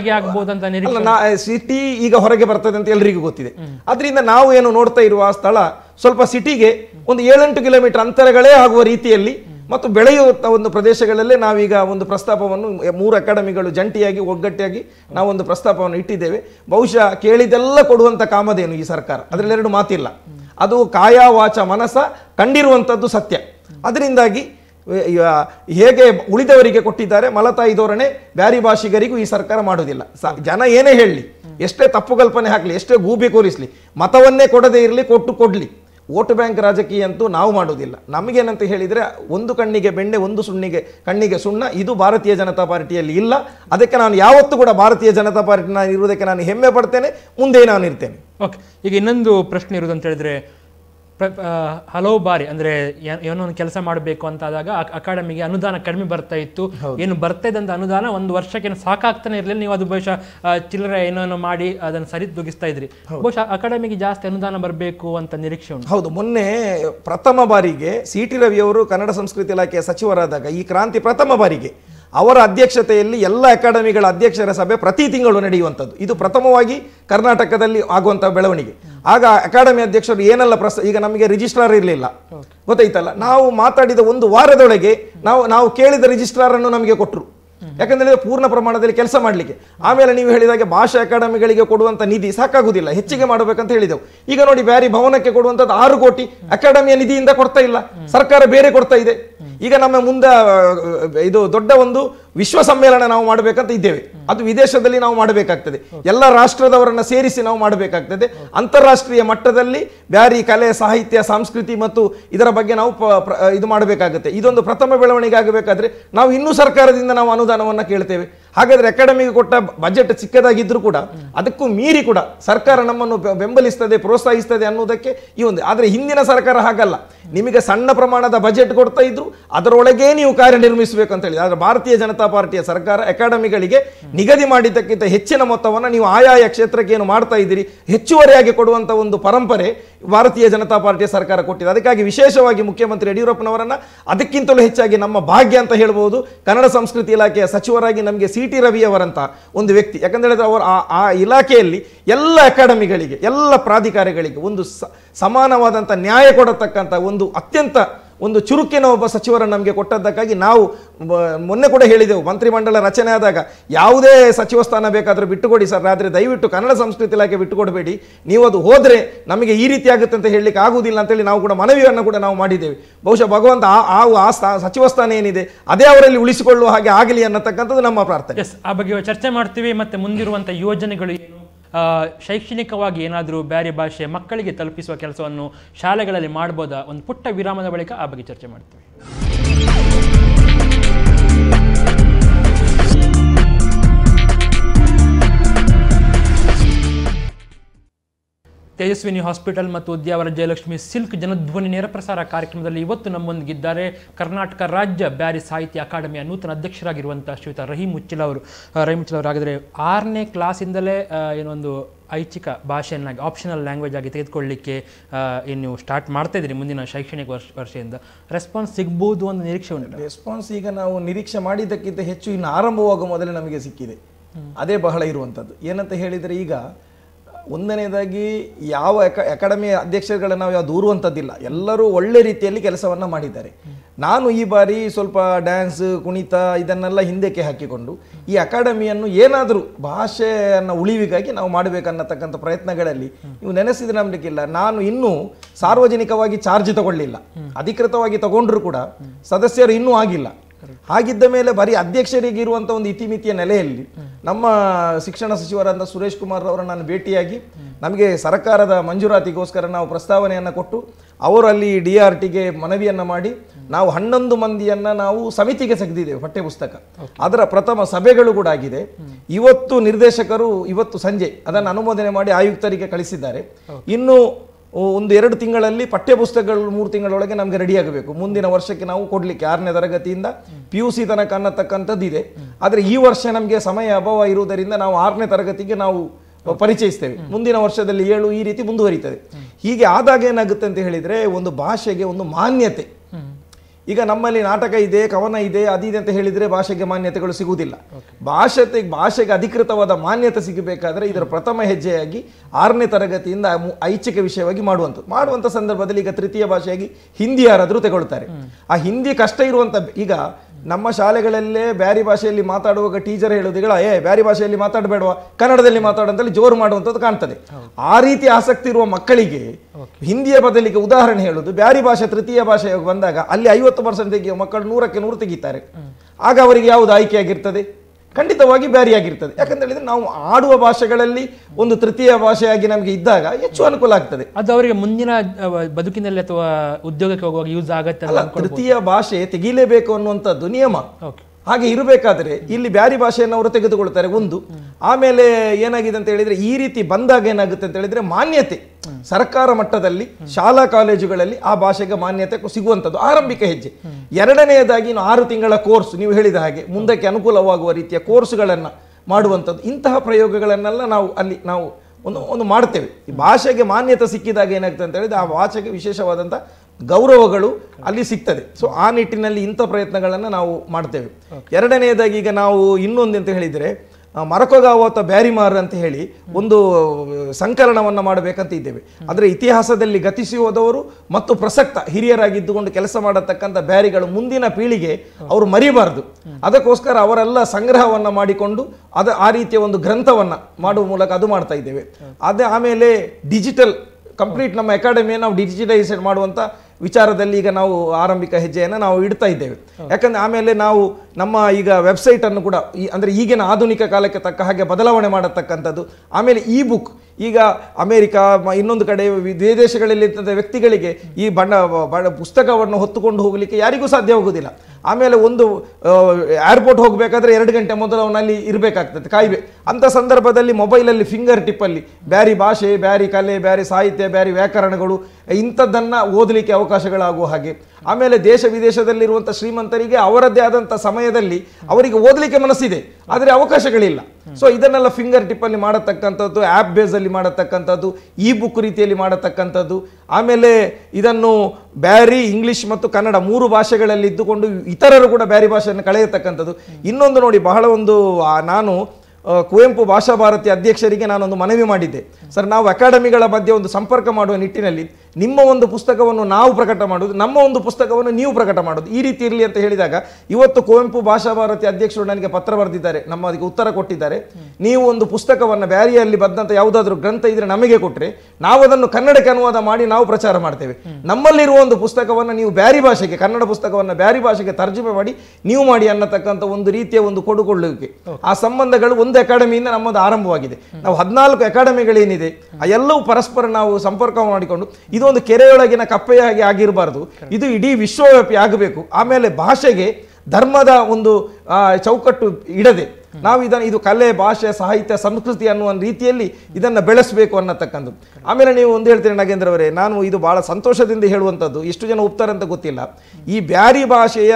ಸಿಟಿ ಈಗ ಹೊರಗೆ ಬರ್ತದೆ ಅಂತ ಎಲ್ಲರಿಗೂ ಗೊತ್ತಿದೆ. ಅದರಿಂದ ನಾವು ಏನು ನೋಡ್ತಾ ಇರುವ ಸ್ಥಳ ಸ್ವಲ್ಪ ಸಿಟಿಗೆ ಒಂದು ಏಳೆಂಟು ಕಿಲೋಮೀಟರ್ ಅಂತರಗಳೇ ಆಗುವ ರೀತಿಯಲ್ಲಿ ಮತ್ತು ಬೆಳೆಯುವ ಒಂದು ಪ್ರದೇಶಗಳಲ್ಲೇ ನಾವೀಗ ಒಂದು ಪ್ರಸ್ತಾಪವನ್ನು ಮೂರು ಅಕಾಡೆಮಿಗಳು ಜಂಟಿಯಾಗಿ ಒಗ್ಗಟ್ಟಿಯಾಗಿ ನಾವೊಂದು ಪ್ರಸ್ತಾಪವನ್ನು ಇಟ್ಟಿದ್ದೇವೆ. ಬಹುಶಃ ಕೇಳಿದೆಲ್ಲ ಕೊಡುವಂತ ಕಾಮಧೇನು ಈ ಸರ್ಕಾರ, ಅದರಲ್ಲೆರಡು ಮಾತಿಲ್ಲ. ಅದು ಕಾಯ ವಾಚ ಮನಸ ಕಂಡಿರುವಂಥದ್ದು ಸತ್ಯ. ಅದರಿಂದಾಗಿ ಹೇಗೆ ಉಳಿದವರಿಗೆ ಕೊಟ್ಟಿದ್ದಾರೆ ಮಲತಾಯಿ ಧೋರಣೆ ಬ್ಯಾರಿ ಭಾಷಿಗರಿಗೂ ಈ ಸರ್ಕಾರ ಮಾಡುವುದಿಲ್ಲ. ಜನ ಏನೇ ಹೇಳಲಿ, ಎಷ್ಟೇ ತಪ್ಪು ಕಲ್ಪನೆ ಹಾಕಲಿ, ಎಷ್ಟೇ ಗೂಬೆ ಕೂರಿಸಲಿ, ಮತವನ್ನೇ ಕೊಡದೇ ಇರಲಿ, ಕೊಟ್ಟು ಕೊಡ್ಲಿ, ವೋಟ್ ಬ್ಯಾಂಕ್ ರಾಜಕೀಯ ಅಂತೂ ನಾವು ಮಾಡುವುದಿಲ್ಲ. ನಮಗೇನಂತ ಹೇಳಿದ್ರೆ ಒಂದು ಕಣ್ಣಿಗೆ ಬೆಣ್ಣೆ ಒಂದು ಸುಣ್ಣಿಗೆ ಕಣ್ಣಿಗೆ ಸುಣ್ಣ, ಇದು ಭಾರತೀಯ ಜನತಾ ಪಾರ್ಟಿಯಲ್ಲಿ ಇಲ್ಲ. ಅದಕ್ಕೆ ನಾನು ಯಾವತ್ತೂ ಕೂಡ ಭಾರತೀಯ ಜನತಾ ಪಾರ್ಟಿ ನಾನು ಇರುವುದಕ್ಕೆ ನಾನು ಹೆಮ್ಮೆ ಪಡ್ತೇನೆ, ಮುಂದೆ ನಾನು ಇರ್ತೇನೆ. ಓಕೆ, ಈಗ ಇನ್ನೊಂದು ಪ್ರಶ್ನೆ ಇರುವುದು ಅಂತ ಹೇಳಿದ್ರೆ ಹಲವು ಬಾರಿ ಅಂದ್ರೆ ಏನೋ ಒಂದು ಕೆಲಸ ಮಾಡಬೇಕು ಅಂತ ಆದಾಗ ಅಕಾಡೆಮಿಗೆ ಅನುದಾನ ಕಡಿಮೆ ಬರ್ತಾ ಇತ್ತು. ಏನು ಬರ್ತಾ ಇದ್ದಂತ ಅನುದಾನ ಒಂದು ವರ್ಷಕ್ಕೆ ಸಾಕಾಗ್ತಾನೆ ಇರಲಿಲ್ಲ. ನೀವು ಅದು ಬಹುಶಃ ಚಿಲ್ಲರೆ ಏನೋ ಮಾಡಿ ಅದನ್ನು ಸರಿದೂಗಿಸ್ತಾ ಇದ್ರಿ. ಬಹುಶಃ ಅಕಾಡೆಮಿಗೆ ಜಾಸ್ತಿ ಅನುದಾನ ಬರಬೇಕು ಅಂತ ನಿರೀಕ್ಷೆ ಉಂಟು. ಹೌದು, ಮೊನ್ನೆ ಪ್ರಥಮ ಬಾರಿಗೆ ಸಿ ಟಿ ರವಿ ಅವರು ಕನ್ನಡ ಸಂಸ್ಕೃತಿ ಇಲಾಖೆಯ ಸಚಿವರಾದಾಗ ಈ ಕ್ರಾಂತಿ ಪ್ರಥಮ ಬಾರಿಗೆ ಅವರ ಅಧ್ಯಕ್ಷತೆಯಲ್ಲಿ ಎಲ್ಲ ಅಕಾಡೆಮಿಗಳ ಅಧ್ಯಕ್ಷರ ಸಭೆ ಪ್ರತಿ ತಿಂಗಳು ನಡೆಯುವಂಥದ್ದು. ಇದು ಪ್ರಥಮವಾಗಿ ಕರ್ನಾಟಕದಲ್ಲಿ ಆಗುವಂತಹ ಬೆಳವಣಿಗೆ. ಆಗ ಅಕಾಡೆಮಿ ಅಧ್ಯಕ್ಷರು ಏನೆಲ್ಲ ಪ್ರಸ್ತ ಈಗ ನಮಗೆ ರಿಜಿಸ್ಟ್ರಾರ್ ಇರಲಿಲ್ಲ, ಗೊತ್ತಾಯ್ತಲ್ಲ. ನಾವು ಮಾತಾಡಿದ ಒಂದು ವಾರದೊಳಗೆ ನಾವು ನಾವು ಕೇಳಿದ ರಿಜಿಸ್ಟ್ರಾರ್ ಅನ್ನು ನಮಗೆ ಕೊಟ್ಟರು. ಯಾಕಂದ್ರೆ ಪೂರ್ಣ ಪ್ರಮಾಣದಲ್ಲಿ ಕೆಲಸ ಮಾಡಲಿಕ್ಕೆ. ಆಮೇಲೆ ನೀವು ಹೇಳಿದಾಗೆ ಭಾಷಾ ಅಕಾಡೆಮಿಗಳಿಗೆ ಕೊಡುವಂತ ನಿಧಿ ಸಾಕಾಗುವುದಿಲ್ಲ, ಹೆಚ್ಚಿಗೆ ಮಾಡಬೇಕಂತ ಹೇಳಿದೆವು. ಈಗ ನೋಡಿ ಬ್ಯಾರಿ ಭವನಕ್ಕೆ ಕೊಡುವಂತದ್ದು ಆರು ಕೋಟಿ ಅಕಾಡೆಮಿಯ ನಿಧಿಯಿಂದ ಕೊಡ್ತಾ ಇಲ್ಲ, ಸರ್ಕಾರ ಬೇರೆ ಕೊಡ್ತಾ ಇದೆ. ಈಗ ನಮ್ಮ ಮುಂದೆ ಇದು ದೊಡ್ಡ ಒಂದು ವಿಶ್ವ ಸಮ್ಮೇಳನ ನಾವು ಮಾಡಬೇಕಂತ ಇದ್ದೇವೆ. ಅದು ವಿದೇಶದಲ್ಲಿ ನಾವು ಮಾಡಬೇಕಾಗ್ತದೆ, ಎಲ್ಲ ರಾಷ್ಟ್ರದವರನ್ನ ಸೇರಿಸಿ ನಾವು ಮಾಡಬೇಕಾಗ್ತದೆ. ಅಂತಾರಾಷ್ಟ್ರೀಯ ಮಟ್ಟದಲ್ಲಿ ಬ್ಯಾರಿ ಕಲೆ, ಸಾಹಿತ್ಯ, ಸಂಸ್ಕೃತಿ ಮತ್ತು ಇದರ ಬಗ್ಗೆ ನಾವು ಇದು ಮಾಡಬೇಕಾಗುತ್ತೆ. ಇದೊಂದು ಪ್ರಥಮ ಬೆಳವಣಿಗೆ ಆಗಬೇಕಾದ್ರೆ ನಾವು ಇನ್ನೂ ಸರ್ಕಾರದಿಂದ ನಾವು ಅನುದಾನವನ್ನ ಕೇಳ್ತೇವೆ. ಹಾಗಾದ್ರೆ ಅಕಾಡೆಮಿಗೆ ಕೊಟ್ಟ ಬಜೆಟ್ ಚಿಕ್ಕದಾಗಿದ್ರು ಕೂಡ ಅದಕ್ಕೂ ಮೀರಿ ಕೂಡ ಸರ್ಕಾರ ನಮ್ಮನ್ನು ಬೆಂಬಲಿಸ್ತದೆ, ಪ್ರೋತ್ಸಾಹಿಸ್ತದೆ ಅನ್ನೋದಕ್ಕೆ ಈ ಒಂದು. ಆದ್ರೆ ಹಿಂದಿನ ಸರ್ಕಾರ ಹಾಗಲ್ಲ, ನಿಮಗೆ ಸಣ್ಣ ಪ್ರಮಾಣದ ಬಜೆಟ್ ಕೊಡ್ತಾ ಇದ್ರು, ಅದರೊಳಗೆ ನೀವು ಕಾರ್ಯನಿರ್ವಹಿಸಬೇಕು ಅಂತ ಹೇಳಿ. ಆದ್ರೆ ಭಾರತೀಯ ಜನತಾ ಪಾರ್ಟಿಯ ಸರ್ಕಾರ ಅಕಾಡೆಮಿಗಳಿಗೆ ನಿಗದಿ ಮಾಡಿದ್ದಕ್ಕಿಂತ ಹೆಚ್ಚಿನ ಮೊತ್ತವನ್ನು ನೀವು ಆಯಾಯ ಕ್ಷೇತ್ರಕ್ಕೆ ಏನು ಮಾಡ್ತಾ ಇದ್ದೀರಿ ಹೆಚ್ಚುವರಿಯಾಗಿ ಕೊಡುವಂತ ಒಂದು ಪರಂಪರೆ ಭಾರತೀಯ ಜನತಾ ಪಾರ್ಟಿಯ ಸರ್ಕಾರ ಕೊಟ್ಟಿದೆ. ಅದಕ್ಕಾಗಿ ವಿಶೇಷವಾಗಿ ಮುಖ್ಯಮಂತ್ರಿ ಯಡಿಯೂರಪ್ಪನವರನ್ನ ಅದಕ್ಕಿಂತಲೂ ಹೆಚ್ಚಾಗಿ ನಮ್ಮ ಭಾಗ್ಯ ಅಂತ ಹೇಳ್ಬೋದು, ಕನ್ನಡ ಸಂಸ್ಕೃತಿ ಇಲಾಖೆಯ ಸಚಿವರಾಗಿ ನಮಗೆ ಸಿ ಟಿ ರವಿ ಅವರಂತ ಒಂದು ವ್ಯಕ್ತಿ. ಯಾಕಂತ ಹೇಳಿದ್ರೆ ಅವರು ಆ ಇಲಾಖೆಯಲ್ಲಿ ಎಲ್ಲ ಅಕಾಡೆಮಿಗಳಿಗೆ, ಎಲ್ಲ ಪ್ರಾಧಿಕಾರಗಳಿಗೆ ಒಂದು ಸಮಾನವಾದಂಥ ನ್ಯಾಯ ಕೊಡತಕ್ಕಂಥ ಒಂದು ಅತ್ಯಂತ ಒಂದು ಚುರುಕಿನ ಒಬ್ಬ ಸಚಿವರನ್ನು ನಮಗೆ ಕೊಟ್ಟದ್ದಕ್ಕಾಗಿ ನಾವು ಮೊನ್ನೆ ಕೂಡ ಹೇಳಿದೆವು, ಮಂತ್ರಿಮಂಡಲ ರಚನೆ ಆದಾಗ ಯಾವುದೇ ಸಚಿವ ಸ್ಥಾನ ಬೇಕಾದರೂ ಬಿಟ್ಟುಕೊಡಿ ಸರ್, ಆದರೆ ದಯವಿಟ್ಟು ಕನ್ನಡ ಸಂಸ್ಕೃತಿ ಇಲಾಖೆ ಬಿಟ್ಟುಕೊಡಬೇಡಿ, ನೀವು ಅದು ಹೋದರೆ ನಮಗೆ ಈ ರೀತಿ ಆಗುತ್ತೆ ಅಂತ ಹೇಳಲಿಕ್ಕೆ ಆಗುವುದಿಲ್ಲ ಅಂತೇಳಿ ನಾವು ಕೂಡ ಮನವಿಯನ್ನು ಕೂಡ ನಾವು ಮಾಡಿದ್ದೇವೆ. ಬಹುಶಃ ಭಗವಂತ ಆ ಆ ಸಚಿವ ಸ್ಥಾನ ಏನಿದೆ ಅದೇ ಅವರಲ್ಲಿ ಉಳಿಸಿಕೊಳ್ಳುವ ಹಾಗೆ ಆಗಲಿ ಅನ್ನತಕ್ಕಂಥದ್ದು ನಮ್ಮ ಪ್ರಾರ್ಥನೆ. ಎಸ್, ಆ ಬಗ್ಗೆ ಚರ್ಚೆ ಮಾಡ್ತೀವಿ. ಮತ್ತೆ ಮುಂದಿರುವಂಥ ಯೋಜನೆಗಳು ಏನು, ಶೈಕ್ಷಣಿಕವಾಗಿ ಏನಾದರೂ ಬ್ಯಾರಿ ಭಾಷೆ ಮಕ್ಕಳಿಗೆ ತಲುಪಿಸುವ ಕೆಲಸವನ್ನು ಶಾಲೆಗಳಲ್ಲಿ ಮಾಡ್ಬೋದಾ, ಒಂದು ಪುಟ್ಟ ವಿರಾಮದ ಬಳಿಕ ಆ ಬಗ್ಗೆ ಚರ್ಚೆ ಮಾಡ್ತೀವಿ. ತೇಜಸ್ವಿನಿ ಹಾಸ್ಪಿಟಲ್ ಮತ್ತು ಉದ್ಯಾವರ ಜಯಲಕ್ಷ್ಮಿ ಸಿಲ್ಕ್ ಜನಧ್ವನಿ ನೇರ ಪ್ರಸಾರ ಕಾರ್ಯಕ್ರಮದಲ್ಲಿ ಇವತ್ತು ನಮ್ಮೊಂದಿಗಿದ್ದಾರೆ ಕರ್ನಾಟಕ ರಾಜ್ಯ ಬ್ಯಾರಿ ಸಾಹಿತ್ಯ ಅಕಾಡೆಮಿಯ ನೂತನ ಅಧ್ಯಕ್ಷರಾಗಿರುವಂಥ ಶ್ರೀಯುತ ರಹೀಂ ಮುಚ್ಚಿಲ್ ಅವರು. ರಹೀಂ ಮುಚ್ಚಿಲ್ ಅವರಾಗಿದ್ದರೆ ಆರನೇ ಕ್ಲಾಸಿಂದಲೇ ಏನೊಂದು ಐಚ್ಛಿಕ ಭಾಷೆಯನ್ನಾಗಿ ಆಪ್ಷನಲ್ ಲ್ಯಾಂಗ್ವೇಜ್ ಆಗಿ ತೆಗೆದುಕೊಳ್ಳಲಿಕ್ಕೆ ಏನು ನೀವು ಸ್ಟಾರ್ಟ್ ಮಾಡ್ತಾ ಇದ್ದೀರಿ ಮುಂದಿನ ಶೈಕ್ಷಣಿಕ ವರ್ಷ ವರ್ಷದಿಂದ ರೆಸ್ಪಾನ್ಸ್ ಸಿಗ್ಬೋದು ಒಂದು ನಿರೀಕ್ಷೆ ಉಂಟು? ರೆಸ್ಪಾನ್ಸ್ ಈಗ ನಾವು ನಿರೀಕ್ಷೆ ಮಾಡಿದ್ದಕ್ಕಿಂತ ಹೆಚ್ಚು ಇನ್ನು ಆರಂಭವಾಗುವ ಮೊದಲೇ ನಮಗೆ ಸಿಕ್ಕಿದೆ. ಅದೇ ಬಹಳ ಇರುವಂಥದ್ದು. ಏನಂತ ಹೇಳಿದರೆ, ಈಗ ಒಂದನೇದಾಗಿ ಯಾವ ಅಕಾಡೆಮಿ ಅಧ್ಯಕ್ಷರುಗಳನ್ನ ನಾವು ಯಾವ ದೂರುವಂಥದ್ದಿಲ್ಲ, ಎಲ್ಲರೂ ಒಳ್ಳೆ ರೀತಿಯಲ್ಲಿ ಕೆಲಸವನ್ನು ಮಾಡಿದ್ದಾರೆ. ನಾನು ಈ ಬಾರಿ ಸ್ವಲ್ಪ ಡ್ಯಾನ್ಸ್, ಕುಣಿತ ಇದನ್ನೆಲ್ಲ ಹಿಂದಕ್ಕೆ ಹಾಕಿಕೊಂಡು ಈ ಅಕಾಡೆಮಿಯನ್ನು ಏನಾದರೂ ಭಾಷೆಯನ್ನು ಉಳಿವಿಗಾಗಿ ನಾವು ಮಾಡಬೇಕನ್ನತಕ್ಕಂಥ ಪ್ರಯತ್ನಗಳಲ್ಲಿ ನೀವು ನೆನೆಸಿದ್ರೆ ನಂಬಲಿಕ್ಕಿಲ್ಲ. ನಾನು ಇನ್ನೂ ಸಾರ್ವಜನಿಕವಾಗಿ ಚಾರ್ಜ್ ತಗೊಳ್ಳಿಲ್ಲ, ಅಧಿಕೃತವಾಗಿ ತಗೊಂಡ್ರು ಕೂಡ ಸದಸ್ಯರು ಇನ್ನೂ ಆಗಿಲ್ಲ. ಹಾಗಿದ್ದ ಮೇಲೆ ಬರೀ ಅಧ್ಯಕ್ಷರಿಗೆ ಇರುವಂಥ ಒಂದು ಇತಿಮಿತಿಯ ನೆಲೆಯಲ್ಲಿ ನಮ್ಮ ಶಿಕ್ಷಣ ಸಚಿವರಾದ ಸುರೇಶ್ ಕುಮಾರ್ ಅವರನ್ನು ನಾನು ಭೇಟಿಯಾಗಿ ನಮಗೆ ಸರ್ಕಾರದ ಮಂಜೂರಾತಿಗೋಸ್ಕರ ನಾವು ಪ್ರಸ್ತಾವನೆಯನ್ನು ಕೊಟ್ಟು ಅವರಲ್ಲಿ ಡಿ ಆರ್ ಟಿಗೆ ಮನವಿಯನ್ನು ಮಾಡಿ ನಾವು ಹನ್ನೊಂದು ಮಂದಿಯನ್ನು ನಾವು ಸಮಿತಿಗೆ ತೆಗೆದಿದ್ದೇವೆ. ಪಠ್ಯಪುಸ್ತಕ ಅದರ ಪ್ರಥಮ ಸಭೆಗಳು ಕೂಡ ಆಗಿದೆ. ಇವತ್ತು ನಿರ್ದೇಶಕರು ಇವತ್ತು ಸಂಜೆ ಅದನ್ನು ಅನುಮೋದನೆ ಮಾಡಿ ಆಯುಕ್ತರಿಗೆ ಕಳಿಸಿದ್ದಾರೆ. ಇನ್ನು ಒಂದು ಎರಡು ತಿಂಗಳಲ್ಲಿ ಪಠ್ಯಪುಸ್ತಕಗಳು ಮೂರು ತಿಂಗಳೊಳಗೆ ನಮಗೆ ರೆಡಿ ಆಗಬೇಕು. ಮುಂದಿನ ವರ್ಷಕ್ಕೆ ನಾವು ಕೊಡಲಿಕ್ಕೆ ಆರನೇ ತರಗತಿಯಿಂದ ಪಿ ಯು ಸಿ ತನಕ ಅನ್ನತಕ್ಕಂಥದ್ದು ಇದೆ. ಆದರೆ ಈ ವರ್ಷ ನಮಗೆ ಸಮಯ ಅಭಾವ ಇರುವುದರಿಂದ ನಾವು ಆರನೇ ತರಗತಿಗೆ ನಾವು ಪರಿಚಯಿಸ್ತೇವೆ. ಮುಂದಿನ ವರ್ಷದಲ್ಲಿ ಏಳು ಈ ರೀತಿ ಮುಂದುವರಿತದೆ. ಹೀಗೆ ಆದಾಗ ಏನಾಗುತ್ತೆ ಅಂತ ಹೇಳಿದರೆ, ಒಂದು ಭಾಷೆಗೆ ಒಂದು ಮಾನ್ಯತೆ. ಈಗ ನಮ್ಮಲ್ಲಿ ನಾಟಕ ಇದೆ, ಕವನ ಇದೆ, ಅದಿದೆ ಅಂತ ಹೇಳಿದರೆ ಭಾಷೆಗೆ ಮಾನ್ಯತೆಗಳು ಸಿಗುವುದಿಲ್ಲ. ಭಾಷೆಗೆ ಭಾಷೆಗೆ ಅಧಿಕೃತವಾದ ಮಾನ್ಯತೆ ಸಿಗಬೇಕಾದ್ರೆ ಇದರ ಪ್ರಥಮ ಹೆಜ್ಜೆಯಾಗಿ ಆರನೇ ತರಗತಿಯಿಂದ ಐಚ್ಛಿಕ ವಿಷಯವಾಗಿ ಮಾಡುವಂಥದ್ದು. ಮಾಡುವಂಥ ಸಂದರ್ಭದಲ್ಲಿ ಈಗ ತೃತೀಯ ಭಾಷೆಯಾಗಿ ಹಿಂದಿ ಯಾರಾದರೂ ತಗೊಳ್ತಾರೆ. ಆ ಹಿಂದಿ ಕಷ್ಟ ಇರುವಂಥ, ಈಗ ನಮ್ಮ ಶಾಲೆಗಳಲ್ಲೇ ಬ್ಯಾರಿ ಭಾಷೆಯಲ್ಲಿ ಮಾತಾಡುವಾಗ ಟೀಚರ್ ಹೇಳೋದಿಗಳ ಏ ಬ್ಯಾರಿ ಭಾಷೆಯಲ್ಲಿ ಮಾತಾಡಬೇಡವಾ, ಕನ್ನಡದಲ್ಲಿ ಮಾತಾಡುವಂತಲ್ಲಿ ಜೋರು ಮಾಡುವಂಥದ್ದು ಕಾಣ್ತದೆ. ಆ ರೀತಿ ಆಸಕ್ತಿ ಇರುವ ಮಕ್ಕಳಿಗೆ ಹಿಂದಿಯ ಬದಲಿಗೆ ಉದಾಹರಣೆ ಹೇಳೋದು, ಬ್ಯಾರಿ ಭಾಷೆ ತೃತೀಯ ಭಾಷೆ ಬಂದಾಗ ಅಲ್ಲಿ ಐವತ್ತು ಪರ್ಸೆಂಟ್ ತೆಗೆಯುವ ಮಕ್ಕಳು ನೂರಕ್ಕೆ ನೂರು ತೆಗಿತಾರೆ. ಆಗ ಅವರಿಗೆ ಯಾವುದು ಆಯ್ಕೆಯಾಗಿರ್ತದೆ? ಖಂಡಿತವಾಗಿ ಬ್ಯಾರಿಯಾಗಿರ್ತದೆ. ಯಾಕಂತ ಹೇಳಿದ್ರೆ ನಾವು ಆಡುವ ಭಾಷೆಗಳಲ್ಲಿ ಒಂದು ತೃತೀಯ ಭಾಷೆಯಾಗಿ ನಮಗೆ ಇದ್ದಾಗ ಹೆಚ್ಚು ಅನುಕೂಲ ಆಗ್ತದೆ. ಅದು ಅವರಿಗೆ ಮುಂದಿನ ಬದುಕಿನಲ್ಲಿ ಅಥವಾ ಉದ್ಯೋಗಕ್ಕೆ ಹೋಗುವಾಗ ಯೂಸ್ ಆಗುತ್ತೆ. ಅಲ್ಲ, ತೃತೀಯ ಭಾಷೆ ತೆಗಿಲೇಬೇಕು ಅನ್ನುವಂಥದ್ದು ನಿಯಮ. ಹಾಗೆ ಇರಬೇಕಾದ್ರೆ ಇಲ್ಲಿ ಬ್ಯಾರಿ ಭಾಷೆಯನ್ನು ಅವರು ತೆಗೆದುಕೊಳ್ತಾರೆ ಒಂದು. ಆಮೇಲೆ ಏನಾಗಿದೆ ಅಂತ ಹೇಳಿದ್ರೆ, ಈ ರೀತಿ ಬಂದಾಗ ಏನಾಗುತ್ತೆ ಅಂತ ಹೇಳಿದ್ರೆ ಮಾನ್ಯತೆ ಸರ್ಕಾರ ಮಟ್ಟದಲ್ಲಿ ಶಾಲಾ ಕಾಲೇಜುಗಳಲ್ಲಿ ಆ ಭಾಷೆಗೆ ಮಾನ್ಯತೆ ಸಿಗುವಂಥದ್ದು ಆರಂಭಿಕ ಹೆಜ್ಜೆ. ಎರಡನೆಯದಾಗಿ ಆರು ತಿಂಗಳ ಕೋರ್ಸ್, ನೀವು ಹೇಳಿದ ಹಾಗೆ ಮುಂದಕ್ಕೆ ಅನುಕೂಲವಾಗುವ ರೀತಿಯ ಕೋರ್ಸ್ಗಳನ್ನು ಮಾಡುವಂಥದ್ದು, ಇಂತಹ ಪ್ರಯೋಗಗಳನ್ನೆಲ್ಲ ನಾವು ಅಲ್ಲಿ ನಾವು ಒಂದು ಒಂದು ಮಾಡ್ತೇವೆ. ಈ ಭಾಷೆಗೆ ಮಾನ್ಯತೆ ಸಿಕ್ಕಿದಾಗ ಏನಾಗ್ತದೆ ಅಂತ ಹೇಳಿದ್ರೆ ಆ ಭಾಷೆಗೆ ವಿಶೇಷವಾದಂಥ ಗೌರವಗಳು ಅಲ್ಲಿ ಸಿಗ್ತದೆ. ಸೊ ಆ ನಿಟ್ಟಿನಲ್ಲಿ ಇಂಥ ಪ್ರಯತ್ನಗಳನ್ನು ನಾವು ಮಾಡ್ತೇವೆ. ಎರಡನೆಯದಾಗಿ ಈಗ ನಾವು ಇನ್ನೊಂದು ಅಂತ ಹೇಳಿದರೆ, ಮರಕೊಗಾವ ಅಥವಾ ಬ್ಯಾರಿಮಾರ್ ಅಂತ ಹೇಳಿ ಒಂದು ಸಂಕಲನವನ್ನು ಮಾಡಬೇಕಂತ ಇದ್ದೇವೆ. ಆದರೆ ಇತಿಹಾಸದಲ್ಲಿ ಗತಿಸಿ ಹೋದವರು ಮತ್ತು ಪ್ರಸಕ್ತ ಹಿರಿಯರಾಗಿದ್ದುಕೊಂಡು ಕೆಲಸ ಮಾಡತಕ್ಕಂಥ ಬ್ಯಾರಿಗಳು ಮುಂದಿನ ಪೀಳಿಗೆ ಅವರು ಮರಿಬಾರದು. ಅದಕ್ಕೋಸ್ಕರ ಅವರೆಲ್ಲ ಸಂಗ್ರಹವನ್ನು ಮಾಡಿಕೊಂಡು ಅದ ಆ ರೀತಿಯ ಒಂದು ಗ್ರಂಥವನ್ನು ಮಾಡುವ ಮೂಲಕ ಅದು ಮಾಡ್ತಾ ಇದ್ದೇವೆ. ಅದೇ ಆಮೇಲೆ ಡಿಜಿಟಲ್ ಕಂಪ್ಲೀಟ್ ನಮ್ಮ ಅಕಾಡೆಮಿಯನ್ನು ನಾವು ಡಿಜಿಟಲೈಸೇಷನ್ ಮಾಡುವಂಥ ವಿಚಾರದಲ್ಲಿ ಈಗ ನಾವು ಆರಂಭಿಕ ಹೆಜ್ಜೆಯನ್ನು ನಾವು ಇಡ್ತಾ ಇದ್ದೇವೆ. ಯಾಕಂದ್ರೆ ಆಮೇಲೆ ನಾವು ನಮ್ಮ ಈಗ ವೆಬ್ಸೈಟ್ ಅನ್ನು ಕೂಡ ಈ ಅಂದ್ರೆ ಈಗಿನ ಆಧುನಿಕ ಕಾಲಕ್ಕೆ ತಕ್ಕ ಹಾಗೆ ಬದಲಾವಣೆ ಮಾಡತಕ್ಕಂಥದ್ದು. ಆಮೇಲೆ ಇ ಬುಕ್ ಈಗ ಅಮೆರಿಕ ಇನ್ನೊಂದು ಕಡೆ ವಿದೇಶಗಳಲ್ಲಿ ವ್ಯಕ್ತಿಗಳಿಗೆ ಈ ಬಣ್ಣ ಬಣ್ಣ ಪುಸ್ತಕವನ್ನು ಹೊತ್ತುಕೊಂಡು ಹೋಗಲಿಕ್ಕೆ ಯಾರಿಗೂ ಸಾಧ್ಯವಾಗುವುದಿಲ್ಲ. ಆಮೇಲೆ ಒಂದು ಏರ್ಪೋರ್ಟ್ ಹೋಗಬೇಕಾದ್ರೆ ಎರಡು ಗಂಟೆ ಮೊದಲು ಅವನಲ್ಲಿ ಇರಬೇಕಾಗ್ತದೆ, ಕಾಯ್ಬೇಕು. ಅಂಥ ಸಂದರ್ಭದಲ್ಲಿ ಮೊಬೈಲಲ್ಲಿ ಫಿಂಗರ್ ಟಿಪ್ಪಲ್ಲಿ ಬ್ಯಾರಿ ಭಾಷೆ, ಬ್ಯಾರಿ ಕಲೆ, ಬ್ಯಾರಿ ಸಾಹಿತ್ಯ, ಬ್ಯಾರಿ ವ್ಯಾಕರಣಗಳು ಇಂಥದ್ದನ್ನು ಓದಲಿಕ್ಕೆ ಅವಕಾಶಗಳಾಗುವ ಹಾಗೆ. ಆಮೇಲೆ ದೇಶ ವಿದೇಶದಲ್ಲಿರುವಂಥ ಶ್ರೀಮಂತರಿಗೆ ಅವರದ್ದೇ ಆದಂಥ ಸಮಯದಲ್ಲಿ ಅವರಿಗೆ ಓದಲಿಕ್ಕೆ ಮನಸ್ಸಿದೆ, ಆದರೆ ಅವಕಾಶಗಳಿಲ್ಲ. ಸೊ ಇದನ್ನೆಲ್ಲ ಫಿಂಗರ್ ಟಿಪ್ಪಲ್ಲಿ ಮಾಡತಕ್ಕಂಥದ್ದು, ಆ್ಯಪ್ ಬೇಸಲ್ಲಿ ಮಾಡತಕ್ಕಂಥದ್ದು, ಇ ಬುಕ್ ರೀತಿಯಲ್ಲಿ ಮಾಡತಕ್ಕಂಥದ್ದು. ಆಮೇಲೆ ಇದನ್ನು ಬ್ಯಾರಿ, ಇಂಗ್ಲಿಷ್ ಮತ್ತು ಕನ್ನಡ ಮೂರು ಭಾಷೆಗಳಲ್ಲಿ ಇದ್ದುಕೊಂಡು ಇತರರು ಕೂಡ ಬ್ಯಾರಿ ಭಾಷೆಯನ್ನು ಕಳೆಯತಕ್ಕಂಥದ್ದು. ಇನ್ನೊಂದು ನೋಡಿ, ಬಹಳ ಒಂದು ನಾನು ಕುವೆಂಪು ಭಾಷಾ ಭಾರತಿ ಅಧ್ಯಕ್ಷರಿಗೆ ನಾನೊಂದು ಮನವಿ ಮಾಡಿದ್ದೆ. ಸರ್, ನಾವು ಅಕಾಡೆಮಿಗಳ ಮಧ್ಯೆ ಒಂದು ಸಂಪರ್ಕ ಮಾಡುವ ನಿಟ್ಟಿನಲ್ಲಿ ನಿಮ್ಮ ಒಂದು ಪುಸ್ತಕವನ್ನು ನಾವು ಪ್ರಕಟ ಮಾಡೋದು, ನಮ್ಮ ಒಂದು ಪುಸ್ತಕವನ್ನು ನೀವು ಪ್ರಕಟ ಮಾಡೋದು, ಈ ರೀತಿ ಇರಲಿ ಅಂತ ಹೇಳಿದಾಗ ಇವತ್ತು ಕುವೆಂಪು ಭಾಷಾ ಭಾರತಿ ಅಧ್ಯಕ್ಷರು ನನಗೆ ಪತ್ರ ಬರೆದಿದ್ದಾರೆ, ನಮ್ಮ ಅದಕ್ಕೆ ಉತ್ತರ ಕೊಟ್ಟಿದ್ದಾರೆ. ನೀವು ಒಂದು ಪುಸ್ತಕವನ್ನು ಬ್ಯಾರಿಯಲ್ಲಿ ಬಂದಂಥ ಯಾವುದಾದ್ರೂ ಗ್ರಂಥ ಇದ್ರೆ ನಮಗೆ ಕೊಟ್ಟರೆ ನಾವು ಅದನ್ನು ಕನ್ನಡಕ್ಕೆ ಅನುವಾದ ಮಾಡಿ ನಾವು ಪ್ರಚಾರ ಮಾಡ್ತೇವೆ. ನಮ್ಮಲ್ಲಿರುವ ಒಂದು ಪುಸ್ತಕವನ್ನು ನೀವು ಬ್ಯಾರಿ ಭಾಷೆಗೆ, ಕನ್ನಡ ಪುಸ್ತಕವನ್ನು ಬ್ಯಾರಿ ಭಾಷೆಗೆ ತರ್ಜುಮೆ ಮಾಡಿ ನೀವು ಮಾಡಿ ಅನ್ನತಕ್ಕಂಥ ಒಂದು ರೀತಿಯ ಒಂದು ಕೊಡುಕೊಳ್ಳುವಿಕೆ, ಆ ಸಂಬಂಧಗಳು ಒಂದು ಅಕಾಡೆಮಿಯಿಂದ ನಮ್ಮದು ಆರಂಭವಾಗಿದೆ. ನಾವು ಹದಿನಾಲ್ಕು ಅಕಾಡೆಮಿಗಳೇನಿದೆ ಆ ಎಲ್ಲವೂ ಪರಸ್ಪರ ನಾವು ಸಂಪರ್ಕ ಮಾಡಿಕೊಂಡು ಇದೊಂದು ಕೆರೆಯೊಳಗಿನ ಕಪ್ಪೆಯ ಹಾಗೆ ಆಗಿರಬಾರ್ದು, ಇದು ಇಡೀ ವಿಶ್ವವ್ಯಾಪಿ ಆಗಬೇಕು. ಆಮೇಲೆ ಭಾಷೆಗೆ ಧರ್ಮದ ಒಂದು ಚೌಕಟ್ಟು ಇಡದೆ ನಾವು ಇದನ್ನು ಇದು ಕಲೆ, ಭಾಷೆ, ಸಾಹಿತ್ಯ, ಸಂಸ್ಕೃತಿ ಅನ್ನುವ ರೀತಿಯಲ್ಲಿ ಇದನ್ನು ಬೆಳೆಸಬೇಕು ಅನ್ನತಕ್ಕಂಥದ್ದು. ಆಮೇಲೆ ನೀವು ಒಂದು ಹೇಳ್ತೀರಿ ನಾಗೇಂದ್ರ ಅವರೇ, ನಾನು ಇದು ಬಹಳ ಸಂತೋಷದಿಂದ ಹೇಳುವಂಥದ್ದು, ಎಷ್ಟು ಜನ ಒಪ್ತಾರೆ ಅಂತ ಗೊತ್ತಿಲ್ಲ. ಈ ಬ್ಯಾರಿ ಭಾಷೆಯ